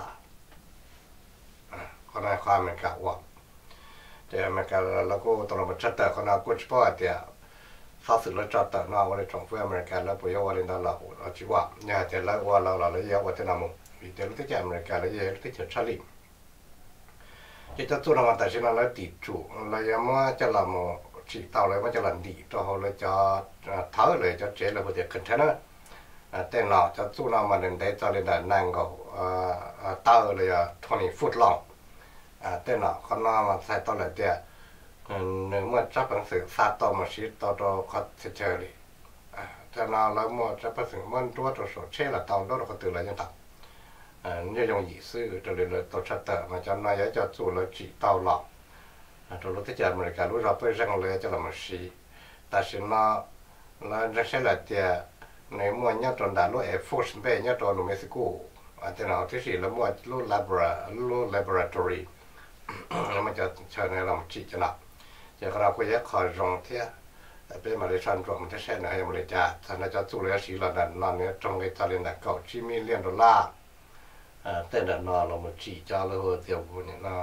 con này khoa America quá thì America là cô tàu một chất tờ con nào cũng sport thì sau sự lựa chọn tận nó vào trong phía America là bây giờ vào đến đó là chỉ qua nhà thì là vào là giờ vào tới nào vì thế lúc tới America là giờ lúc tới Charlie thì cho tôi làm tại sao nó là tỷ chủ là giờ mà cho làm chỉ tàu lại mà cho làm tỷ cho họ là cho tháo lại cho chế là một cái container tên nào cho tôi nào mà đến đây cho lên là nàng cầu tàu là 20 foot long tên nào con nào mà sai tàu lại tiền nếu mà chấp bằng sự sát tàu mà xí tàu đó có thể chơi đi cho nên là mà chấp bằng sự mình đua cho số chế là tàu đó là có từ là nhân tạo như dùng ý sư cho nên là tàu chất tờ mà cho nên cho chủ là chỉ tàu lọ cho lúc tới giờ mình cả lúc rồi bây giờ là cho là một xí ta sẽ nó là sẽ là tiền nếu mà nhớ tròn đã lúc Air Force Base nhớ tròn ở Mexico thế nào thế thì là mua lúc laboratory mà cho nên làm chỉ cho nó giờเราก็จะขอร้องเที่ยเป็นมาเลเซียรวมที่เช่นในมาเลเซียท่านจะสู้เลยสิเราดันนอนเนี่ยตรงไอ้ทะเลน่ะก็ชิมิเลียนดอลลาร์แต่ดันนอนเรามาจีจ้าเลยเดียวบุญเนี่ยนะ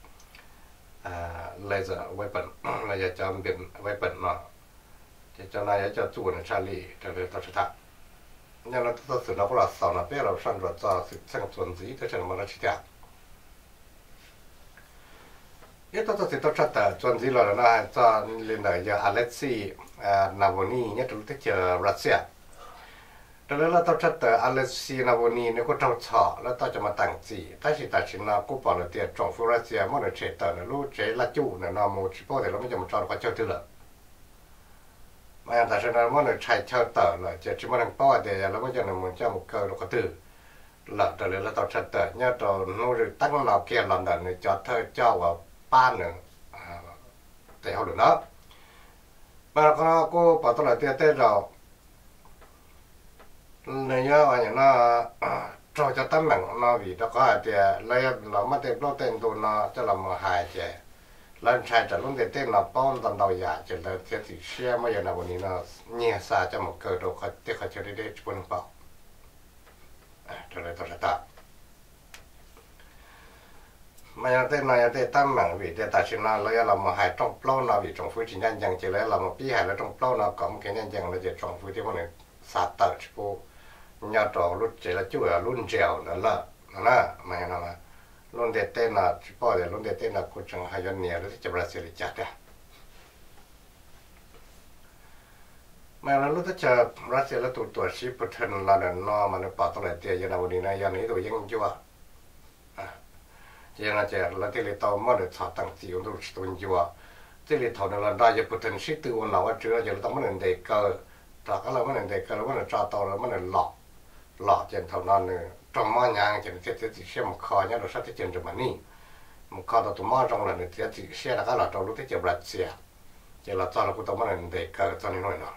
เลเซอร์ไว้เป็นเราจะจำเป็นไว้เป็นเนาะจะนายจะสู้ในชาลีจะเลยตัดสินเนี่ยเราต้องสื่อเราพวกเราสอนเราเป็นเราสั่งเราจะสื่อสั่งส่วนสีที่เช่นมาเลเซียtôi thì tôi chắc là chuẩn gì rồi nó cho lên đời giờ Alexei Navalny nhất lúc tới chờ Russia cho nên là tôi chắc là Alexei Navalny nếu có trong trọ là tôi cho mà tặng gì ta chỉ là cố bảo là tiền trong phố Russia mà nó chế tờ nó lúc chế là chủ nó một chỉ có thể nó mới cho một trò có chơi thứ lợi mà ta sẽ nói mà nó chạy theo tờ là chỉ mà đang bao để nó mới cho nó một cho một cơ nó có từ lợn trở lại là tao chặt tờ nhớ tao nuôi tăng nào kia lần đợt này cho thơ cho vào ba nữa để họ được đó mà cô bảo tao là tiền tết rồi này nhớ vậy nó cho tấm bằng nó vì nó có hai tiền lấy là mất tiền nó tiền tụi nó cho làm một hai tiền lần sai trả luôn tiền nó bao tầm đầu giả chỉ là tiền thì xe mà giờ nào bọn nó nhẹ xa cho một cơ đồ khó tiếc khó chơi đi chụp bảo trở lại tao sẽ tạo mà giờ tên này tên tấm bằng vì tiền tài chính nó lấy là một hai trong plau nó vì trong phu chính nhân chẳng chỉ lấy là một pi hai là trong plau nó có một cái nhân chẳng là chỉ trong phu thì bọn này sát tờ chứ nhà trọ lúc chỉ là chú ở luôn trèo nữa là mà nó là luôn để tên là chỉ bảo để luôn để tên là cũng chẳng hay doanh nghiệp đó thì bara xử lý chặt ra mà nó lúc đó chờ bara xử lý tụt ship thân là nó mà nó bảo tôi lại tiền giờ nào đi này giờ này tôi vẫn chưa giờ là chờ là thì tao mới được thọ tăng tiền tôi chưa thì thọ nó là đại giờ thân ship từ nào chưa giờ tao mới được đề cơ đó cái là mới được đề cơ là mới được cho tao là mới được lọ trên thầu non nữa trong mỏ nhang trên thì xem một kho nhá rồi sát thì trên trong này một kho đó tụi mỏ trong là thì xem là cái là trong lúc thì chụp lại xe chỉ là cho là cũng tụi mỏ này để cờ cho nên nói nó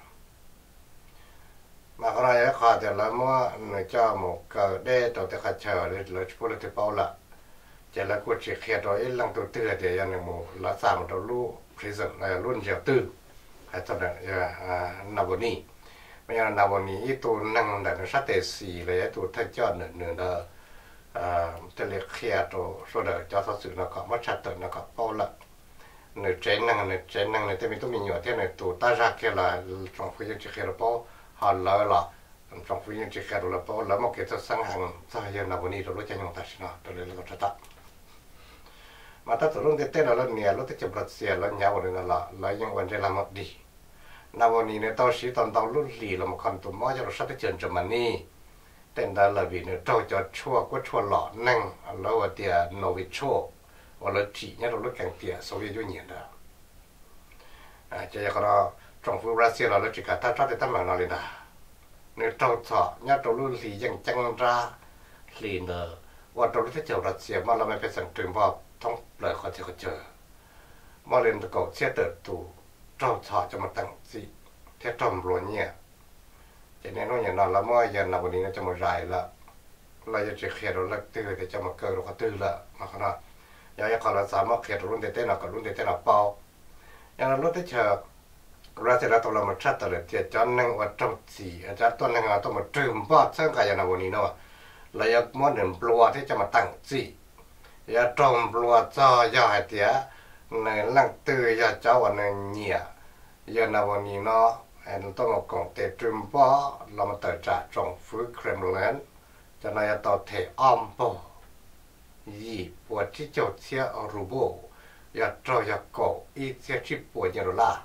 mà cái này kho thì là mỏ người cho một cờ để tụi cái chờ để lấy chụp lại thì bao là chỉ là cũng chỉ khi rồi lăng tụi tư thì anh em một là sao một đầu lu prison là luôn dẻo tư hay cho là naboni bây giờ nào bọn ní tụi năng là nó sát tệ xì lấy tụi thay cho nửa đó cho liệt kia tụi số đời cho thật sự nó có mất sát tệ nó có bao lận nửa trái năng này thì mình tụi mình nhỏ thế này tụi ta ra kia là trong phu nhân chỉ kia là bao họ lỡ là trong phu nhân chỉ kia là bao lỡ một cái thứ sang hàng sao giờ nào bọn ní tụi nó chơi nhau ta xin nó tụi nó có thật mà ta tụi nó thì tên là nó nhiều nó thì chụp đặt xe nó nhau bọn nó là những vấn đề làm mất đi nàoวันนี้เนี่ยตอนสีตอนรุ่นหลีเรามาคันตัวม้อจะเราชัดได้เจนจะมันนี่แต่ได้ละวีเนี่ยเราจะชั่วก็ชั่วหล่อนั่งแล้วว่าเดียโนวิชโชว่าเราจีเนี่ยเราเลือกแข่งเดียโซเวียตยูเนียนนะจะอย่างเราจงฟูรัสเซียเราจีกันถ้าชัดได้ตั้งมาหน่อยนะเนี่ยเราสอเนี่ยเรารุ่นหลียังจังราหลีเนอว่าเราได้เจอรัสเซียมาเราไม่เป็นสังเกตว่าท้องเปลือกเขาเจอมาเรียนตะโกเชี่ยเติบโตเราชอบจะมาตั้งสิแค่จอมรัวเนี่ยจะแน่นอนอย่างนั้นแล้วเมื่อยันวันนี้จะมาไรละเราจะเขียนเราเลิกตื้อแต่จะมาเกิดเราก็ตื้อละมาขนาดอย่างเขาเราสามารถเขียนรุ่นเต้นเรากับรุ่นเต้นเราเป่าอย่างเรารุ่นที่เชิญเราจะรับตัวเรามาชัดตัวเลยที่จะนั่งว่าจอมสีอาจารย์ตัวนั่งต้องมาดื่มบอดซึ่งกันอย่างวันนี้เนาะเราจะม้วนหนึ่งปลัวที่จะมาตั้งสิอย่าจอมปลัวจ่อย่าให้เตี้ยในลังตื้ออย่าเจ้าวันนี้เนี่ยยันวันนี้เนาะต้องเอากล่องเตะจุ่มป้อเรามาเติร์จ่าจงฟื้นเครมเลนจะนายต่อเทอ้อมป้อยี่ปวดที่เจ้าเสียรูโบอย่าเจ้าอย่าโกอีเสียชิปปวดยันรุล่า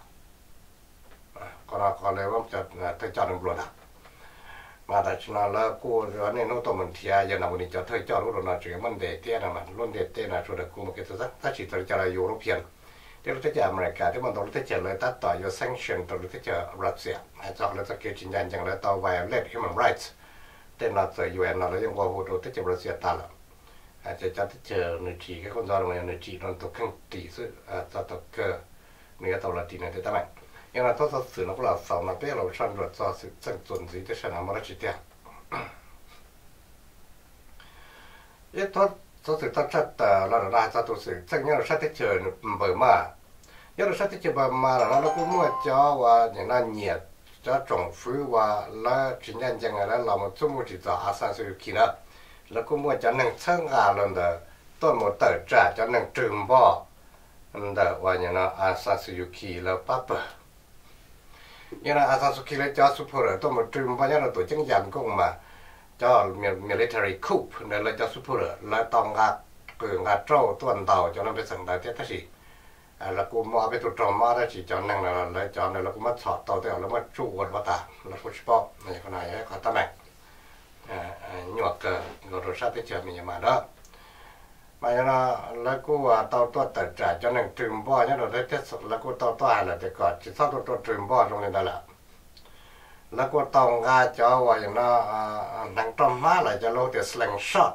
ก็เลยว่าจะเธอจอดหนึ่งบล็อกมาแต่ชนะแล้วกูวันนี้น้องตัวมันเทียยันวันนี้จะเธอจอดรู้เราจะมันเดทเตี้ยนะมันรุ่นเดทเตี้ยนะส่วนกูมันก็จะถ้าฉีดตัวจะอะไรยุโรเปียนที่เราจะเจออเมริกาที่มันต้องเราจะเจอเลยตัดต่ออยู่ sanction ตัวเราจะเจอรัสเซียไอ้จอกเราจะเกิดจริงจังจังเลยต่อ violate human rights แต่เราเจอ UN เรายังว่าเราจะเจอรัสเซียตาละอาจจะจะเจอในจีก็คนเราในจีนตัวข้างตีซึ่งจะตัวเกิดเนื้อตัวละตีเนี่ยได้ไหมอย่างเราต้องสื่อเราเราสาวนับเป็นเราชันรถจะสื่อจังจนสิจะชนะมาได้จีเดียต้องสื่อต้องชัดแต่เราได้จะตัวสื่อซึ่งเนี่ยเราชัดที่เจอเบอร์มาเนี่ยเราชัดที่เจอเบอร์มาแล้วเราก็มั่วจ้าว่าอย่างนั้นเนี่ยจะจงฟื้นว่าแล้วจริงจังๆแล้วเรามาทุ่มจิตอาสาสุขีนะแล้วก็มั่วจะนั่งเชิงอาลันเดอต้นหมดเติร์จ่าจะนั่งจึงบ่เดอว่าอย่างนั้นอาสาสุขีแล้วปั๊บอย่างนั้นอาสาสุขีแล้วจะสุภาพต้นหมดจึงบ่อย่างนั้นตัวจังยันก็มาcho military coup nên là cho super là tòng gạt cử gạt trâu tuần tàu cho nó bị sẵn đại thế gì là cũng mua bị tụt tròn mua đó chỉ cho năng là lấy cho nên là cũng mất sọt tàu theo là mất trụ vật vật à là cũng sport này con này có tấm này nhọt cờ rồi sát tới chờ mình mà đó mà nó là cũng tàu tuột tờ trả cho năng trừng bo nhá rồi đấy là cũng tàu là để còn chỉ sau tàu trừng bo trong này đó แล้วก็ต้องการจะว่าอย่างนั้นหนังจอมมาเลยจะรู้แต่ slingshot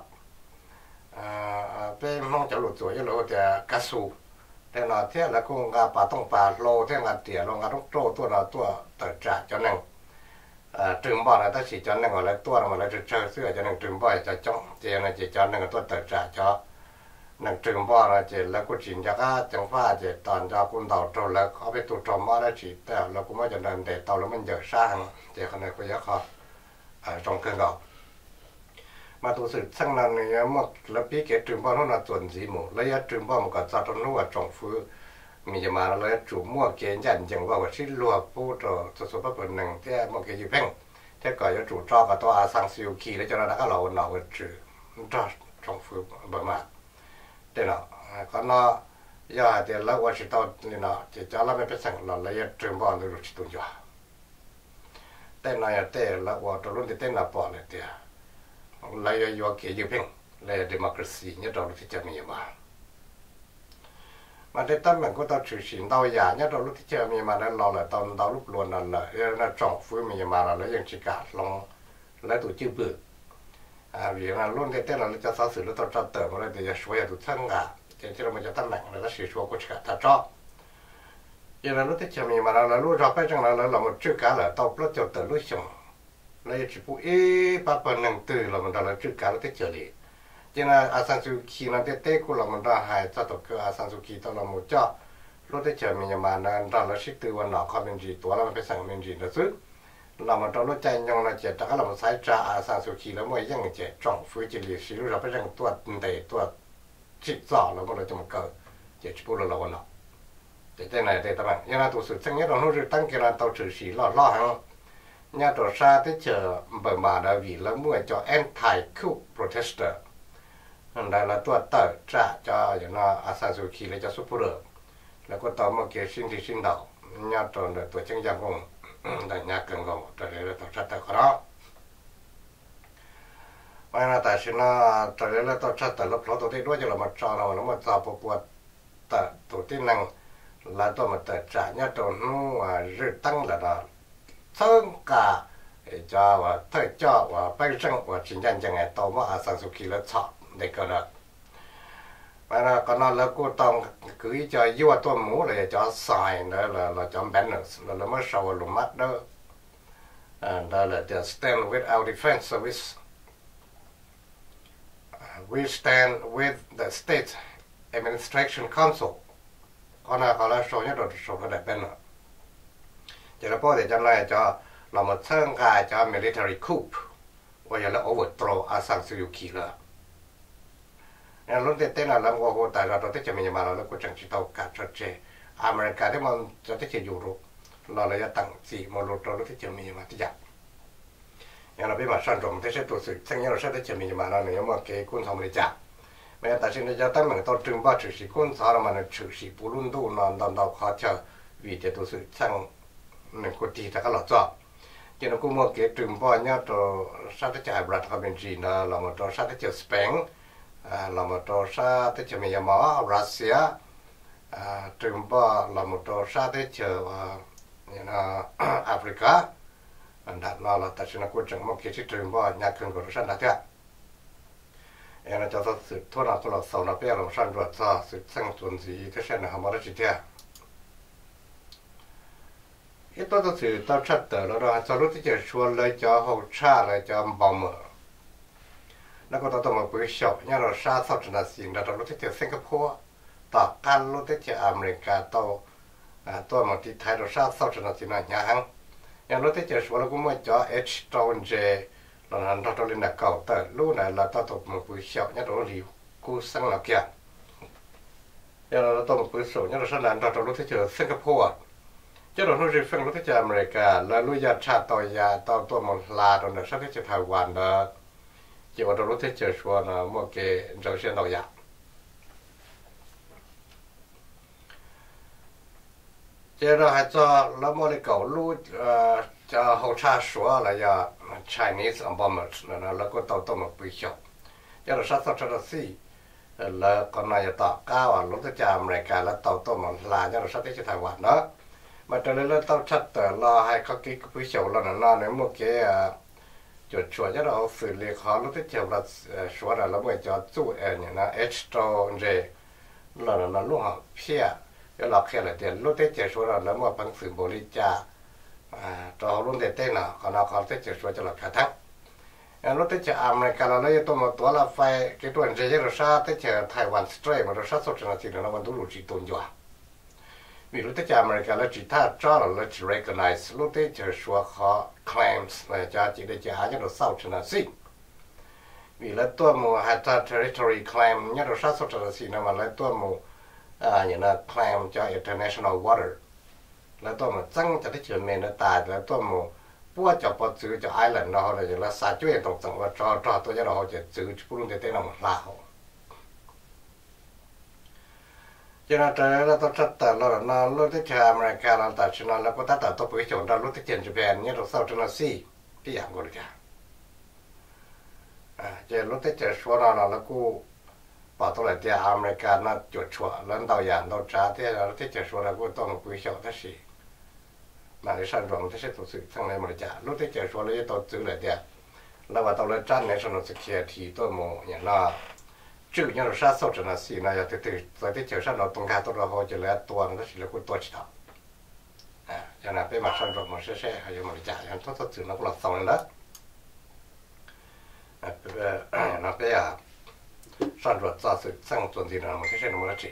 เป็นมองจะหลุดตัวจะรู้แต่กระสุนแต่เราเที่ยวแล้วก็งาป่าต้องป่าโลเที่ยวงาเตี๋ยลงงาต้องโตตัวเราตัวเติร์จ่าจะนั่งถึงบ่อนะถ้าสิจะนั่งอะไรตัวเราอะไรจะเจอเสื้อจะนั่งถึงบ่อจะจ้องเจียนะจะจะนั่งตัวเติร์จ่าจะนั่งถึงบ่อนะจะแล้วก็จินจะก็จังฟ้าจะตอนจะคุณเต่าโตแล้วเขาไปตัวจอมมาได้จีแต่แล้วก็ไม่จะเดินแต่เต่าแล้วมันเยอะสร้างจะขนาดก็เยอะเขาจงเกินเรามาตัวสุดทั้งนั้นเนี่ยหมดแล้วพี่เกถึงบ่อนั่นส่วนสีหมูแล้วยัดถึงบ่อมันก็จะต้องรู้ว่าจงฟื้นมีจะมาแล้วจุ่มมั่วเกณฑ์ยันจังว่าชิ้นลัวพูดตัวสุภาพหนึ่งที่มั่วเกณฑ์อยู่เพ่งที่ก่อนจะจุ่มจอกับตัวอาสังซิวคีแล้วจะนั่นก็เราหน่อก็จืดจอจงฟื้นบ่มาเดี๋ยวก็เนาะย่าเดี๋ยวแล้วว่าชิตาเนี่ยเนาะจะเราไม่เป็นสังเราแล้วยัดถึงบ่อเลยรู้ชิตุจ้าแต่นายแต่แล้วว่าตัวรุ่นที่เต้นนับปอเลยเดียแล้วยัวเกย์อยู่เพ่งแล้วดิโมคราซีเนี่ยเราที่จะมีมาmà đây tâm mình có tao chịu xin tao già nhất rồi lúcที่เจอมีมาแล้วเราเลยตอนเราลูกล้วนนั่นแหละนั่นจ่องฟื้นมีมาแล้วยังชิกาลงแล้วตัวชื่อปื้vì là luôn cái tên là cho giáo sư nó tao cho tờ mà để cho tôi thân cả cho nên mình cho tâm mạnh là sử dụng của cả ta cho giờ là lúcที่เจอมีมาแล้วรู้rõไปจังแล้วเราชื่อcả là tao lúc cho tờ lúc xongแล้วchỉ phụ ba phần năng từ là mình làชื่อcả lúcที่เจอđi cho nên Aung San Suu Kyi nó tết của mình ra hai cho tổ chức Aung San Suu Kyi tao là một cho lúc đấy chờ mình mà nó ra là sĩ tưวันnọเขาเป็นจีตัวเราไปสั่งเป็นจีนะซึ่งเรามันต้องรู้ใจยองเราเจ็ดแต่ก็เราใช้จ่าAung San Suu Kyiแล้วไม่ยังเจ็ดจ่องฟื้นจีรีสิเราไปยังตัวเตะตัวจิตจ่อแล้วมันเราจะมาเกิดเจ็ดปุ่นเราวันนอแต่แต่ไหนแต่ตะมันยังไงตัวสุดซึ่งเนี่ยเราต้องตั้งใจเราต้องถือสีล่อหังเนี่ยตัวซาที่เจอเปิดมาได้วีแล้วมั่วจะ anti coup protester đây là tua tờ trả cho nó Aung San Suu Kyi lấy cho số phụ là có tàu một cái sinh đầu nhà tròn là tuổi chân giang cùng là nhà cần gồm rồi đấy là tàu trả tờ đó vậy là tại sao nó rồi đấy là tàu trả tờ lúc đó tôi thấy đôi cho là một trò nào nó một tàu bộ tờ tổ tiên năng là tàu một tờ trả nhà tròn nó rơi tăng là đó thân cả cho thời cho và bây giờ và chính nhân chẳng ngày tàu mà Aung San Suu Kyi là chọn để có được và là còn nó là cô tông cứ cho vua tôi mũ là cho xài đó là cho banners là mới sau lùm mắt đó đó là the stand with our defense service we stand with the state administration council còn là số nhất rồi số cái banner chỉ là bao để cho này cho là một thương cái cho military coup và là overthrow Aung San Suu Kyi là lúc đấy là làm qua hồ tại là tôi thấy mình mà là có chẳng chỉ tàu cả cho chế America thì mà cho thấy chỉ Europe là tăng gì mà lúc đó lúc thấy mình mà thì giảm nhưng là bây mà sản phẩm thế sẽ tổ chức thành nhau sẽ thấy mình mà là nếu mà cái quân thống này giảm bây giờ tại sao giờ tăng mình tàu trừng bao trừ sĩ quân sao mà nó trừ sĩ bù luôn đủ nó đào đào khó chờ vì thế tổ chức sang mình có tí ta có lọt cho cho nên cũng một cái trừng bao nhau rồi sao thấy chạy bật vào bên gì là một rồi sao thấy chạy Spain là một trò sa tới chờ mình mở Russia trường ba là một trò sa tới chờ như là Africa đặt nó là tại sao nó cũng chẳng một cái trường ba nhà cường của Russia đã thế em là cho sự thua nào tôi là sau nó bây giờ làm sao rồi cho sự sinh tồn gì cái chuyện này không có gì thế cái tôi sự tao chắc tờ đó cho lúc tới chờ xua lấy cho hậu cha lấy cho bao mởแล้วก็ต้องมาปุ๋ยชอบเนี่ยเราชาติศาสนาสิ่งเรารู้ที่เจอสิงคโปร์ต่อการรู้ที่เจออเมริกาตัวมาที่ไทยเราชาติศาสนาสิ่งนั้นอย่างรู้ที่เจอส่วนเราก็ไม่จ่อเอชโตนเจเราหันเราเรียนนักเก่าแต่รู้ไหนเราต้องมาปุ๋ยชอบเนี่ยเราหลิวกู้สังหลักอย่างอย่างเราต้องมาปุ๋ยชอบเนี่ยเราชนะเรารู้ที่เจอสิงคโปร์จะเรารู้ที่ฟังรู้ที่เจออเมริกาแล้วรู้ยาชาติตัวมันลาตรงนั้นชาติที่เจอไต้หวันchỉ vào lúc thế chơi xua là một cái dấu chân đầu dạng giờ rồi hay cho nó một cái cầu lú cho hậu cha xua là do Chinese bombers là nó có tàu một bụi chậu giờ rồi sát cho nó xí là con này tạo cao à lúc thế chơi America là tàu một là giờ rồi sát thế chơi Thái Lan đó mà trở lên tao chắc tờ lo hay có cái quý sầu là nó nếu một cái chuột chuột cho nó xử lý khó lúc tới chiều là số là nó mới cho chú như nó extra gì là nó lúc họ phía cái lọc kia là tiền lúc tới chiều số là nó mà bằng sự bổ lý cha cho luôn để tên nào còn nó còn tới chiều số cho là cả tháng lúc tới chiều America là lấy tôi một tuổi là phải cái tuần gì rồi sao tới chiều Thái Lan straight mà rồi sao số nó thì nó vẫn đủ chỉ tuần rồi vì lúc tới chiều America là chỉ ta cho là chỉ recognize lúc tới chiều số họ claims là cho chỉ để trả cho nó sau cho nó gì vì là tôi mua hai ta territory claim nhớ rồi sao số cho nó gì nó mà lấy tôi mua như là claim cho international water là tôi mà tăng cho cái chuyện này nó tài là tôi mua bua cho bao chữ cho island nó là xa chuyện tổng tổng và cho tôi cho nó chỉ chữ cũng để tên là một là họ cho nên trời là tôi rất là nó lúc tới chơi America là tại cho nó là có ta tôi bị chọn ra lúc tới chơi Japan nhớ rồi sau cho nó si cái dạng của nó chơi lúc tới chơi số nào là cô bảo tôi là chơi America nó chuột chuột lần đầu dạng đầu trả thế là lúc tới chơi số là cô tôi một bị chọn thế gì mà để sản phẩm thế sẽ tổ chức thằng này mà trả lúc tới chơi số là tôi giữ lại tiền là vào tôi là tranh này sản xuất kia thì tôi mua nhà nó chứ như là sát sốt là gì này từ từ tới tới chiều sát nó tung khai tôi là họ chỉ là tua nó chỉ là cái tua chỉ đó cho nên cái mặt sản phẩm mà sẽ hay mà trả cho nó thật sự nó cũng là xong đó nó cái sản phẩm ra sự sang tuần gì là một cái nó chỉ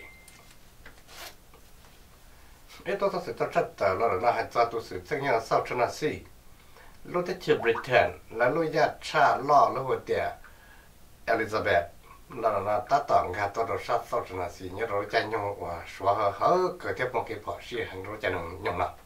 cái tôi thật sự tôi rất là nó hay ra tôi sự sang như là sau cho nó gì lúc tới chiều Britain là lúc giờ cha lo lúc hồi tiệt Elizabeth là ta tưởng cả tôi rồi sát sau cho nó gì nhớ rồi cha nhung và xóa hở cái tiếp một cái phỏ xì hành rồi cha nhung nào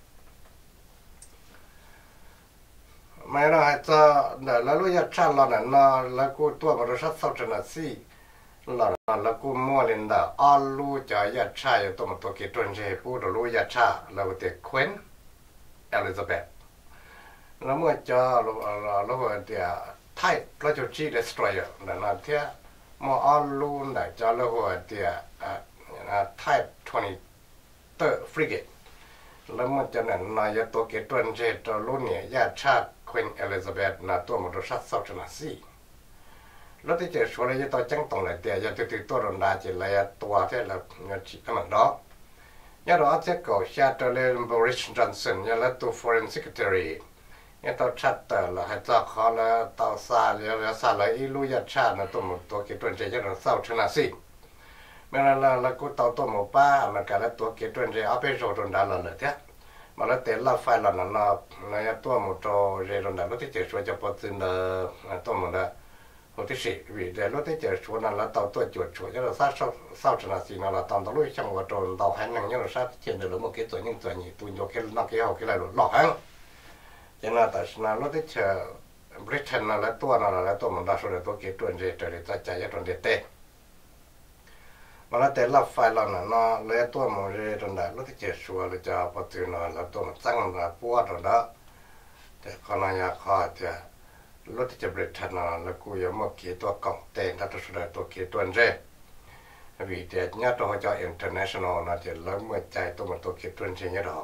mà nó hay cho là lúc giờ cha lo nó là cô tua mà rồi sát sau cho nó gì là cô mua lên đó alu cho giờ cha giờ tôi một tôi cái tuần gì phụ rồi lúc giờ cha là một cái Queen Elizabeth nó mua cho lúc thì Type là cho chi destroyer là nó thế mà alu này cho lúc thì Type 23 frigate là một cho nên nó giờ tôi cái tuần gì cho lúc này giờ cha Queen Elizabeth là tôi một rồi sát sau cho nó gì lúcที่เจอชัวร์เลยตัวจังตรงเลยแต่ยังติดตัวรอนดาจะเลยตัวที่เราฉีดมันđó nhớ đó sẽ có Chatelain Boris Johnson nhớ làตัว Foreign Secretary nhớตัวชัดแต่ละให้ตัวเขาแล้วตัวซาแล้วซาเลยอีลุยชาตินะตัวหมดตัวเกี่ยวกับเรื่องเศร้าชนะสิเมื่อเราก็ตัวหมู่ป้ามันก็แล้วตัวเกี่ยวกับเรื่องเอาไปโจรดาเราเลยเถอะมาแล้วแต่ละไฟเรานั่นเราตัวหมดตัวเรื่องดาเราที่เจอชัวร์จะปฏิเนตัวหมดละhồi thế sĩ vì để lúc thế chờ chỗ nào là tàu tôi chuột chuột cho nó sát sau cho nó gì nào là tàu lui trong một tròn tàu hành năng như là sát trên được một cái tuổi những tuổi nhỉ tôi nhớ cái nó cái học cái này lọ hăng cho nên tại sao lúc thế chờ Britain là tua mình đã số được tôi cái tuần gì trời ta chạy ra tuần để tê mà là tê là phải là nó lấy tua một gì tuần đã lúc thế chờ số là cho bắt đầu là tua mình tăng là bua rồi đó thì con này khó thì lúcที่จะบริษัทแล้วกูยังมาเกี่ยวตัวกองเต้นถ้าตัวสุดตัวเกี่ยวตัวเร่วิธีนี้ตัวเขาจะ international นะจะเริ่มเมื่อใจตัวมันตัวเกี่ยวตัวเร่เนี่ยหรอ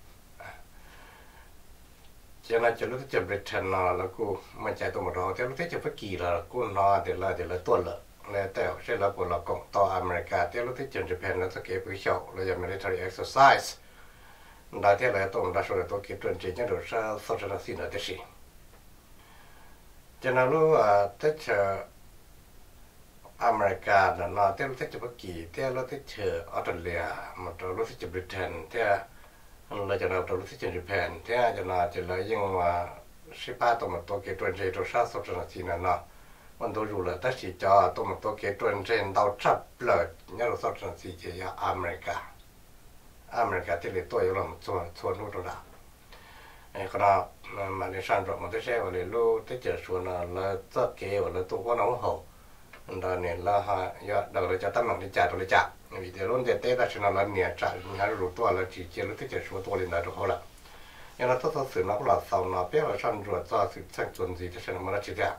ฉะนั้นจะรู้ที่จะบริษัทแล้วกูเมื่อใจตัวมันรอจะรู้ที่จะไปกี่ละกูนอเดี๋ยวละตัวละแล้วแต่ใช่แล้วกูเรากองต่ออเมริกาที่รู้ที่จะญี่ปุ่นแล้วจะเกี่ยวกับเช้าเราจะ military exercise ได้ที่แล้วตัวมันได้สุดตัวเกี่ยวตัวเร่เนี่ยเราจะสอนเราสิ่งนั้นสิcho nên lúc tới chờ America là nó tới lúc tới chờ Bắc Kỳ tới lúc tới chờ Australia mà tới lúc tới chờ Britain tới là cho nên tới lúc tới chờ Japan tới cho nên chỉ là những mà 18ตัวมันตัวเกี่ยวตัวเจตัวชาติสุดนาทีนั่นเนาะมันตัวอยู่เลยแต่สิจอตัวมันตัวเกี่ยวตัวเจนเราจับเลยเนี่ยเราสุดนาทีจะยาอเมริกาที่เหลือตัวอยู่แล้วส่วนนู้นตัวละขณะmà để sản phẩm một cái xe và để lô cái chở xuống là rất kế và là tôi có nóng hậu đó nên là ha giờ đầu là cho tấm bằng đi trả rồi trả vì thế luôn để tết là cho nó là nhẹ trả nhà rồi tôi là chỉ chia lúc cái chở xuống tôi lên là được hậu là nhưng mà thật sự nó cũng là sau nó biết là sản phẩm cho sự sản xuất gì thì nó mới là chỉ ra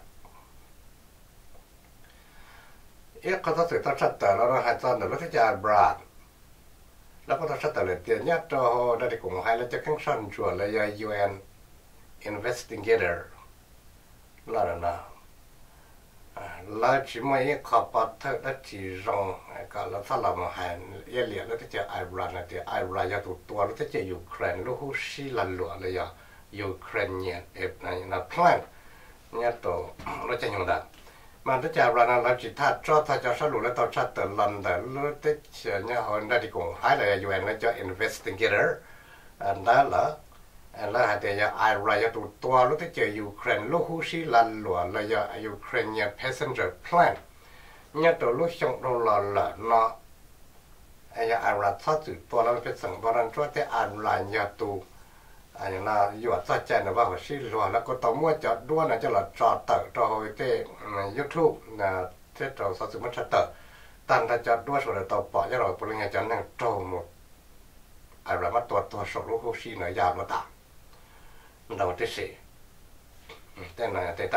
ít có thật sự ta rất là nó hay cho nó cái chở brand แล้วก็ต้องชัดเลยเดี๋ยวนี้เราได้กลุ่มให้เราจะขั้นสั้นชัวร์เลย UN investigator แล้วนะแล้วchỉ mới có bắt thợ đã chỉ rong cái là sao làm hàng yên liệu nóจะIran là thì IranจะtụtตัวnóจะUkraine lúc hú xí lần lụaเลยà Ukraine này là plan nhớ tổ nóจะdùng đó mà nóจะIran là chỉ thà cho thà cho sao lụa nó tao chắc từ lần đó nóจะnhớ hồi đó thì cũng hay là UN nó cho investigator đó làแล้วหากจะIranจะตัวตัวรู้ที่จะยูเครนลูกฮูซีลันหลัวเลยจะยูเครนเนี่ย passenger plane เนี่ยตัวลูกชงเราหล่อเนาะไอ้ยาIranถ้าจุดตัวเราเป็นสิ่งตัวนั้นช่วยที่Iranเนี่ยตัวไอ้น่ะอยู่ว่าใจนะว่าซีลัวแล้วก็ตัวมั่วจะด้วนนะจะหลอดจอดเตอร์ตัวที่ YouTube นะที่ตัวสัตว์มันชัดเตอร์ตั้งแต่จะด้วนส่วนตัวปอจะเราปุ่นเนี่ยจะนั่งโจมIran มาตัวสลูกฮูซีเนี่ยยาวมาตาđầu tiên sĩ tên là tên ta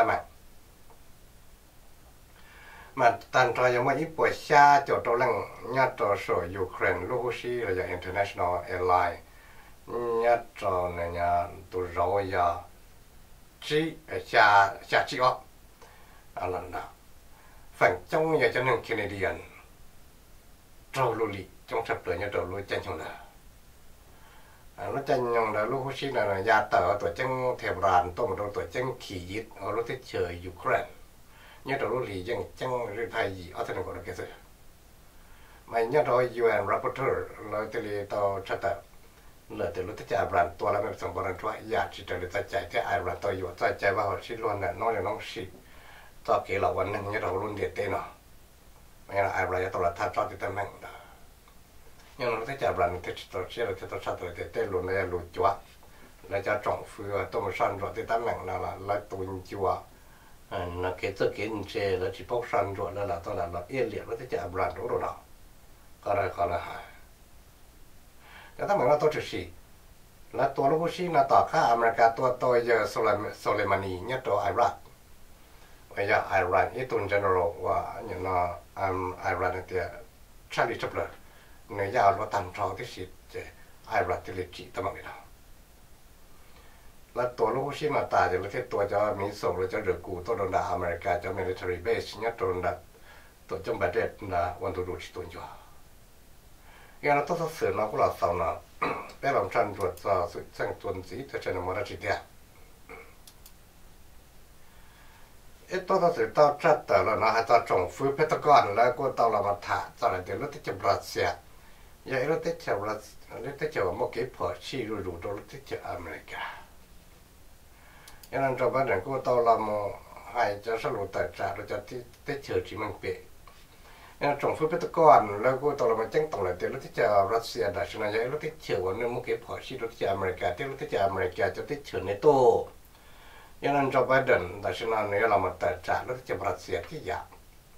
mà tan trò giống như buổi xa chỗ trâu lăng nhát trò sổ Ukraine lúc xí là International Airlines nhát trò này nhà tụ rồi giờ chỉ xa chỉ có lần nào phần trong nhà cho nên Canadian trâu lưu lì trong sắp tới nhà trâu lưu chân trong là nó chân nhung là lúc xí là gia tờ tuổi chân thèm ràn tôi một tuổi chân kỳ dít ở lúc tết trời Ukraine nhớ đầu lúc thì chân chân rơi thay gì ở thành gọi là cái gì mà nhớ rồi UN rapporteur là từ li tàu chắc là từ lúc tết trời ràn tôi là mình sống bằng chuỗi giá trị từ lúc chạy thế ai ràn tôiอยู่chạy vào họ xí luôn là nói là nó xí cho kỹ làวันนึงnhớ đầu luôn điện tên nó mà là ai ràn tôi là thắt cho thì tâm mạnh nhưng nó thấy chả rằng thì tôi sẽ là tôi sát rồi thì tên luôn này lụt chúa là cho trồng phơi tôi mà săn rồi thì tán nặng là tuôn chúa là cái tự kiến chế là chỉ bóc săn rồi là tôi là yên liệt nó thấy chả rằng đúng rồi đó có là hại cái thằng mình tôi chỉ xí là tôi lúc xí là tỏ cả America tôi giờ Soleimani nhất tôi Iraq bây giờ Iran ít tuần general và những nó Iran thì Charlie Chaplin người già nó tàn trò cái gì ai ra thì lịch chỉ tao mặc đó làตัวลูกชิ้นมาตาจะประเทศตัวจะมีส่งหรือจะเดือดกูตัวโดนด่าอเมริกาจะ military base เนี่ยโดนด่าตัวจงประเทศนะวันตัวดูชิตุนจ้าอย่างนั้นตัวเสือเราก็เราสาวนะเป็นลำชันตรวจสอบสุดช่างจวนสีจะเชิญมาได้จีเดียตัวเสือตัวชัดแต่ละนะฮะตัวจงฟื้นเพชรก้อนแล้วก็ตัวเรามาถ่าจะอะไรเดี๋ยวเราจะบรัสเซียอย่างเราจะว่าโมกี้พอชีรู้ตัวเราจะอเมริกาอย่างนั้นเราบ้านเราก็ตัวเราโมให้จะสรุปแต่จะเราจะที่เชื่อที่มันเป๊ะอย่างจงฟื้นเพชรก้อนแล้วก็ตัวเรามาแจ้งตรงเลยเดี๋ยวเราจะรัสเซียได้ฉะนั้นอย่างเราที่เชื่อว่าเนี่ยโมกี้พอชีเราจะอเมริกาที่เราจะอเมริกาจะที่เชื่อในตัวอย่างนั้นเราบ้านแต่ฉะนั้นเนี่ยเรามาแต่จะเราจะรัสเซียที่อยาก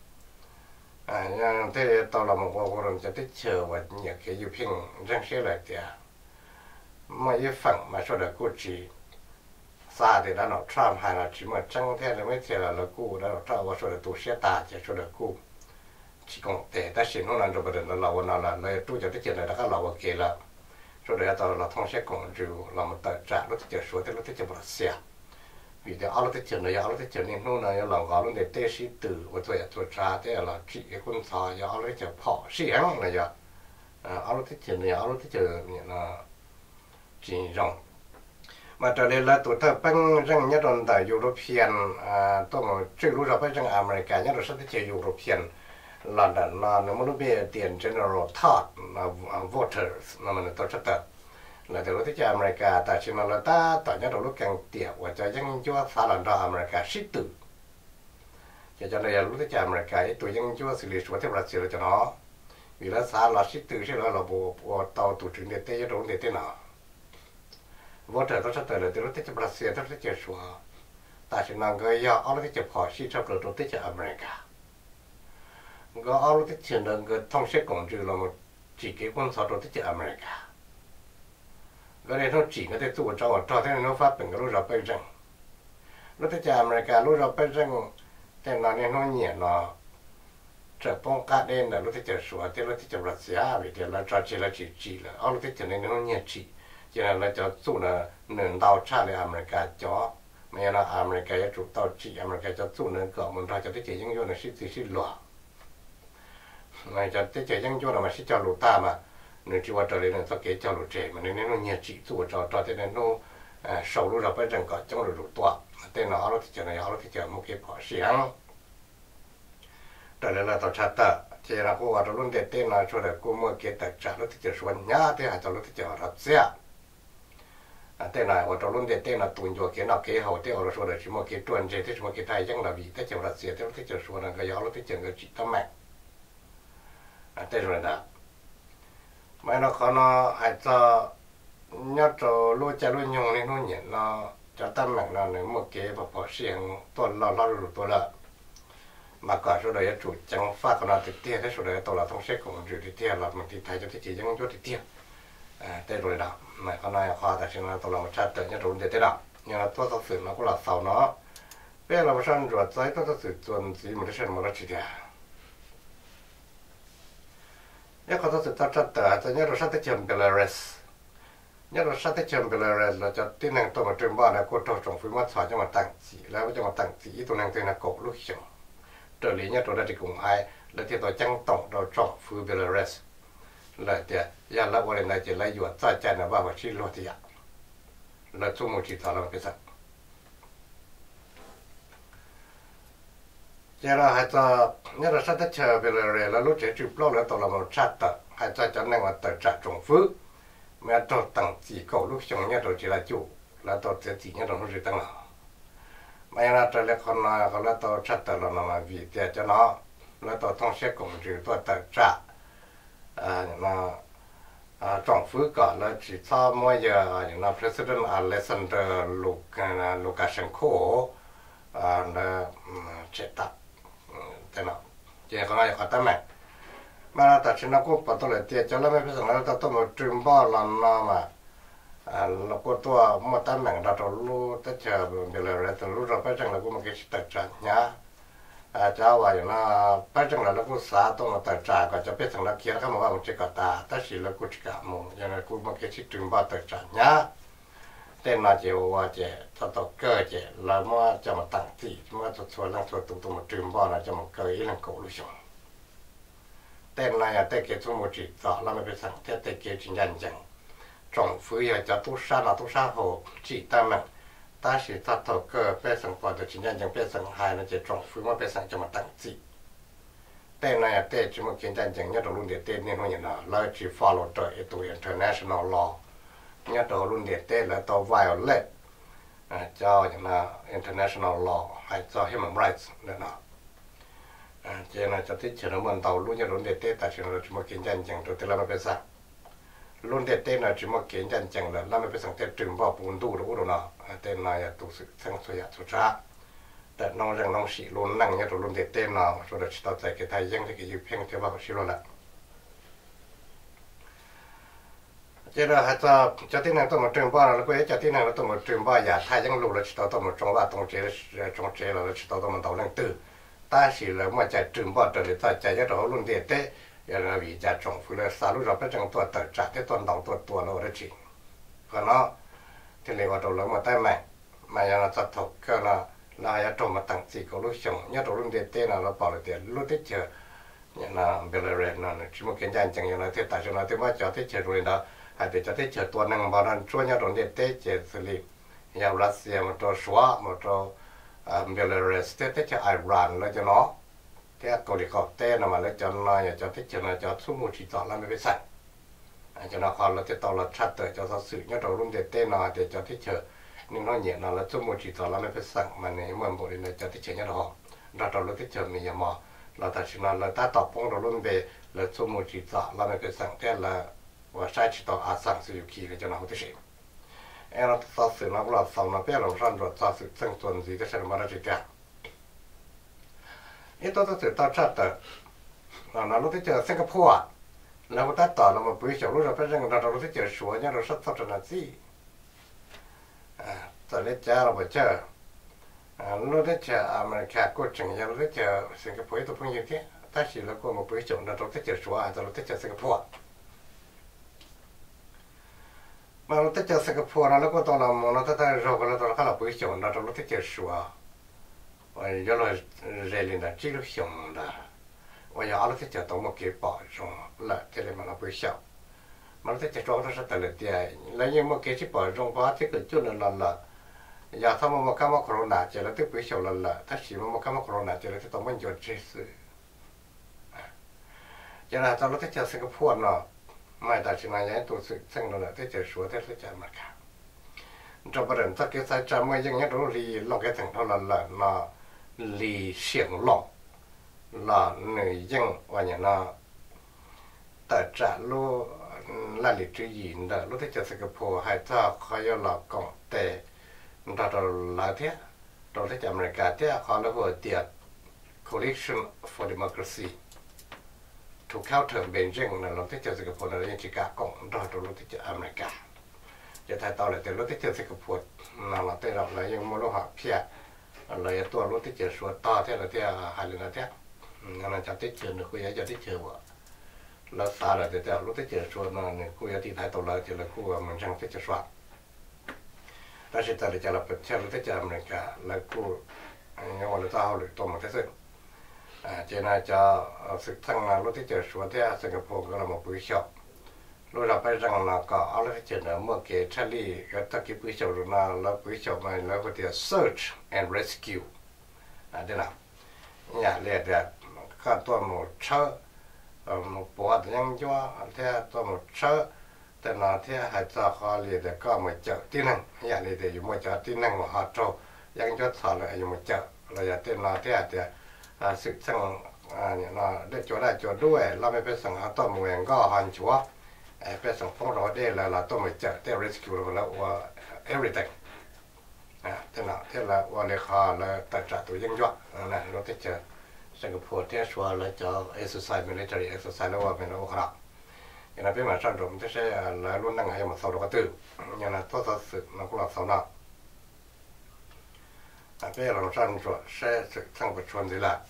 อย่างที่ตอนเรามาบอกว่าเราจะได้เชื่อว่าเนี่ยแค่อยู่เพียงเรื่องเชื่ออะไรเดียวไม่ยิ่งฟังมาช่วยเรากู้จีซาที่ด้านเราทรัมป์ให้เราจีมาจังแท้เลยไม่เชื่อเรากู้แล้วเราทรัมป์ว่าช่วยเราตัวเสียตาจะช่วยเรากู้จีกงแต่สิ่งนั้นเราประเด็นเราวันนั้นเราตู้จะได้เจอในแล้วก็เราโอเคแล้วช่วยเราตอนเราท่องเที่ยวของจูเรามาตัดจากเราจะช่วยที่เราจะบริเสียvì thế ở lúc trước này ở lúc trước này hôm nay là gọi lúc để tê sĩ tử của tôi cha thế là chị cái con sò ở lúc trước họ sĩ hăng này giờ ở lúc trước này ở lúc trước là chỉ rong mà trở lại là tụi ta bằng rằng nhất là tại European tôi mà chưaรู้rồi phải rằng America nhất là sẽ tới European London là nó muốn biết tiền general thought voters là mình tôi chắc chắn là từ lúc tới America tại sao là ta tại nhớ đầu lúc càng tiệp và cho dân chúa phá lần đó America sĩ tử cho nên là lúc tới America ấy tụi dân chúa xử lý số theo luật xử cho nó vì là xã là sĩ tử sẽ là bộ tàu tụ trưởng để tê cho để tê nào vô trợ tôi sẽ tới là từ lúc tới Brazil tôi sẽ chơi số tại sao là người giờ ở lúc tới họ sĩ cho được tới America có ở lúc tới trường đường cái thông xét công trừ là một chỉ cái quân số tới America cái này nó chỉ có thể tụ cho thế nó phát triển cái lúc rồi bây giờ lúc tới America lúc rồi bây giờ thế nào nên nó nhẹ nó trở phong cá đen là lúc thì chờ sủa thì lúc thì chờ Russia vì thế là cho chỉ là chỉ là ở lúc thì chờ nên nó nhẹ chỉ cho nên là cho chủ là nền đào cha là America cho mà là America chủ tàu chỉ America cho chủ nền cỡ mình ra cho tới chỉ những vô là xí loa mà cho tới chỉ những vô là mà xí cho lụt ta mà nếu chỉ qua trở lên là cho cái cho lụt trẻ mà nên nó nhẹ chỉ chủ cho thế nên nó sầu lúc rồi phải rằng có trong lụt tua tên nó lúc thì chờ này lúc thì chờ một cái bỏ xiang trở lại là tàu chặt tờ thì là cô vào luôn để tên là cho để cô mua cái tờ chặt lúc thì chờ xuân nhá thì hãy cho lúc thì chờรับxe tên là vào luôn để tên là tuần cho cái nào cái hậu thì ở số để chỉ mua cái tuần chế thì chỉ mua cái thay chẳng là vì thế chờรับxe thì lúc thì chờ xuân là cái gió lúc thì chờ cái chỉ tấm mạnh tên rồi đó mấy nó có nó hãy cho nhớ cho lúa chả lúa nhung nên nó nhận nó cho tấm mạnh nó nếu một cái bỏ xiang tuần lo lụt tuần lợ mà cả số đấy chủ chẳng phát còn là thực tiễn cái số đấy tôi là thông xét cũng chủ thực tiễn là một thì thấy cho cái chỉ những chỗ thực tiễn đây rồi đó mà con này khoa tại sao tôi là một cha tự nhất rồi để thế nào nhưng mà tôi thật sự nó cũng là sau nó bây là một sản ruột tới tôi thật sự chuẩn gì một cái sản một cái chỉ thế nhất có thật sự tôi cha tự tôi nhớ rồi sát tới trường Belarus nhớ rồi sát tới trường Belarus là cho tin rằng tôi mà trường ba này cô trò trồng phim mắt xóa cho mà tăng chỉแล้วcho mà tăng chỉ tôi năng tên là cổ lúc xong trở lý nhất rồi đây cũng ai là thì tôi chẳng tổng đầu trọng phu Belarus là thì giờ làวันnày chỉ lấy yuan tại chân là bảo chỉ lo thì là chung một chỉ thảo luận cái gì giờ là hay cho nhất là sát tới chờ Belarus là lúc trẻ chụp lâu là tôi là một sát tờ hay cho nên là tờ trả trọng phu mà tôi tăng chỉ cầu lúc xong nhất rồi chỉ là chủ là tôi sẽ chỉ nhất rồi nó chỉ tăng nào mà là trở lại con nói là tôi chắc là nó mà vì thế cho nó là tôi thông sẽ cùng chữ tôi tự trả nó trong phứ cả là chỉ sau mỗi giờ nó President Alexander Lukashenko là chết tập thế nào chỉ có nói có tấm này mà là tại sao nó cũng bắt đầu là tiệt cho nó mới biết rằng là tôi một trường bao là nó mà là cô tua một tấm mảng đặt vào lu tất cả bây giờ là từ lu rồi phải chăng là cô một cái tờ trả nhá cháu vậy nó phải chăng là cô xả tung một tờ trả còn cho biết rằng là kia các một chiếc cà tất chỉ là cô chỉ cả một cho nên cô một cái chiếc trường bao tờ trả nhá tên là chiều và chị cho tàu cơ chị là mua cho một tặng thị mua cho số lượng số tụng một trường bao là cho một cơ ý là cổ lưu xong tên này là tên kia số một chỉ rõ là mới biết rằng tên kia chính nhân chẳng trong phứ ya cho tu sa hồ chỉ ta mà ta chỉ ta thọ cơ bé sang qua được chính nhân bé sang hai là chỉ trong phứ mà bé sang cho mà tăng chỉ tên này tên chỉ một kiến chân chẳng nhất là luôn để tên nên không nhận là lời chỉ follow the to international law nhất là luôn để tên là to violate cho những là international law hay cho human rights nữa nọ cho nên cho thích cho nó mình tàu luôn nhất luôn để tên ta chỉ là chỉ một kiến chân chẳng rồi tên là nó bé sang luôn để tên là chỉ một kiến chân chẳng là làm mấy cái tên trường bảo bùn đủ đủ đó tên này là tu sự sang suy xuất raแต่น้องยังน้องสีลุนนั่งเนี่ยตัวลุนเต้นเราส่วนที่ต่อใจกับไทยยังที่กี่เพียงเท่าว่าสีลุนละเจ้าเราจะที่นั่งต้องมาเตรียมบ้านแล้วก็จะที่นั่งเราต้องมาเตรียมบ้านอย่าไทยยังรู้แล้วที่ต้องมาจงว่าตรงเจเราที่ต้องมาต่อเรื่องตื้อตาสีเราไม่ใจเตรียมบ้านแต่เลยใจจะเราลุนเต้อย่างเราวิจารณ์จงฟื้นสารุเราเป็นจังตัวตัดจากที่ตัวดองตัวเราได้จริงเพราะเนาะที่เรียกว่าตัวเรามาได้ไหมมาอย่างเราจะถกก็เราอยากตัวมาตั้งสี่ก็รู้ชงเนี่ยตัวรุ่นเด็กๆเราบอกเลยเดี๋ยวรู้ที่เจอเนี่ยนะเบลเลนนั่นชิมุกินจังจังอย่างเราที่ตัดจนเราที่ว่าจะที่เจอรุ่นเราอาจจะที่เจอตัวหนึ่งบางนั้นช่วยเนี่ยตัวเด็กๆเจอสิริอย่างรัสเซียมันตัวชัวมันตัวเบลเลนที่เจออิหร่านแล้วจะเนาะที่เกาหลีเขาเต้นมาแล้วจะน้อยจะที่เจอจะสุ่มมุจิตอแล้วไม่ไปใส่จะน่าความเราจะต่อเราชัดแต่จะสื่อเนี่ยตัวรุ่นเด็กๆน้อยแต่จะที่เจอnhưng nó nhẹ nó là chung một chỉ là mấy cái sản mà này mà bộ này cho tích chế họ ra đầu lúc tích chế mình mà là ta chỉ là ta tập phong rồi luôn về là chung một chỉ là mấy cái sản thế là và sai chỉ tao sản sử dụng khí để cho nó không tích chế em nó ta sử nó cũng là sau nó bé là sản rồi ta sử sinh tồn gì cái sản mà ra chỉ cả ít tôi sử ta chắc là nó lúc tích chế Singapore là một ta tỏ là một buổi chiều lúc rồi phải rằng ra đầu lúc tích chế số nhá rồi sắp sắp là gìตอนนี้จ้าเราไปเจอรู้ได้เจออเมริกาก็จังยังรู้ได้เจอสิงคโปร์ตัวพวกนี้ที่ ta chỉ là có một bữa chồng là trong thế giới số à trong thế giới Singapore mà trong thế giới Singapore nó có tao làm nó ta rồi là tao là bữa chồng là trong thế giới số à vậy giờ là rèn luyện là chỉ là chồng đó vậy giờ nó thế giới tao một cái bảo rồi là thế này mà nó bữa chồng mà nó thế giới số nó sẽ tự tiền lấy những một cái chỉ bảo rồi bảo thế cái chỗ là giờ thằng mà cái mà corona chỉ là tiếp bữa chồng là ta chỉ mà cái mà corona chỉ là tao muốn cho chết cho nên tao lúc thế giới Singapore nó mai ta chỉ nói những tổ chức sinh nó là thế giới số thế giới mà cả trong bối cảnh ta cái sai trái mới những cái đó lì lòng cái thằng đó là nó lì xiềng lòng là người dân và nhà nó tại trả lô là lì chữ gì đó lúc thế giới Singapore hay ta khai là cộng tệ đó là thế đó thế giới America thế họ là vừa tiệt coalition for democracyถูกเข้าถึงเบนจิงนะเราที่เจอสิงคโปร์เรายังชิคาโกเราตัวเราที่เจออเมริกาจะถ่ายต่อเลยแต่เราที่เจอสิงคโปร์เราที่เราเลยยังไม่รู้หักเพี้ยเราตัวเราที่เจอชัวต่อที่เราที่หายเลยนะที่นั่นจะที่เจอเนี่ยคุยจะที่เจอว่าเราสาเลยแต่เราที่เจอชัวนั่นเนี่ยคุยที่ถ่ายต่อเลยที่เราคุยมันช่างที่เจอชัวเราจะแต่จะเราเป็นเที่ยวเราที่เจออเมริกาแล้วคุยยังวันเราจะเอาเลยตัวมันที่สุดcho nên cho sự thăng là lúcที่เจอชัวที่สิงคโปร์ก็เรามาปุ้ยชอบรู้เราไปรังเราก็เอาแล้วที่เจอเมื่อกี้ชาลีก็ตะกี้ปุ้ยชอบรู้นะแล้วปุ้ยชอบมาแล้วก็ที่ search and rescue เดี๋ยวนะเนี่ยเรียกเดี๋ยวก็ตัวหมูเชื้อหมูปวดยังยั่วที่ตัวหมูเชื้อแต่นาที่หายใจเขาเรียกเดี๋ยวก็มาเจอที่นั่งเนี่ยเรียกเดี๋ยวอยู่มาเจอที่นั่งมาหาโจยังจะถอดเลยอยู่มาเจอเราอยากเต้นนาที่เดี๋ยวศึกษาเนี่ยเราได้จดด้วยเราไม่ไปสั่งตัวมือก็หันชัวไปสั่งฟ้องเราได้แล้วเราต้องมาเจอได้ rescue แล้วว่า everything ที่นั่นที่เราว่าเลขาแล้วตัดจากตัวยังยั่วนั่นเราที่เจอสิงคโปร์ที่ชัวแล้วจะ exercise military exercise แล้วว่าเป็นอะไรครับอย่างนั้นเป็นมาสั่งผมที่ใช้แล้วรุ่นนั่งให้มาสอบเราก็ตื่นอย่างนั้นตัวศึกนักเราสาวนักเป็นเราสั่งชัวใช้ศึกสั่งประชวนดีละ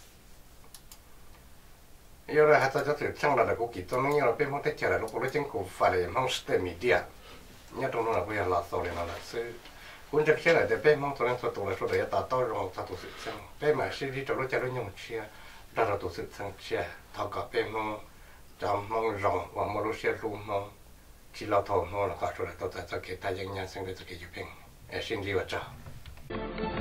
有了还在这头上了那个几多年了，别忙得起来，如果你真够发的，忙是得没的，人家东东那不要拉骚的那了，所以我这起来的别忙，昨天说多了说的也达到让他都是生，别买手里找了家里用吃，那他都是生吃，他个别忙，咱忙让我们路线路忙，去老头忙了，搞出来都在这给他人家生的这个有病，心里有着。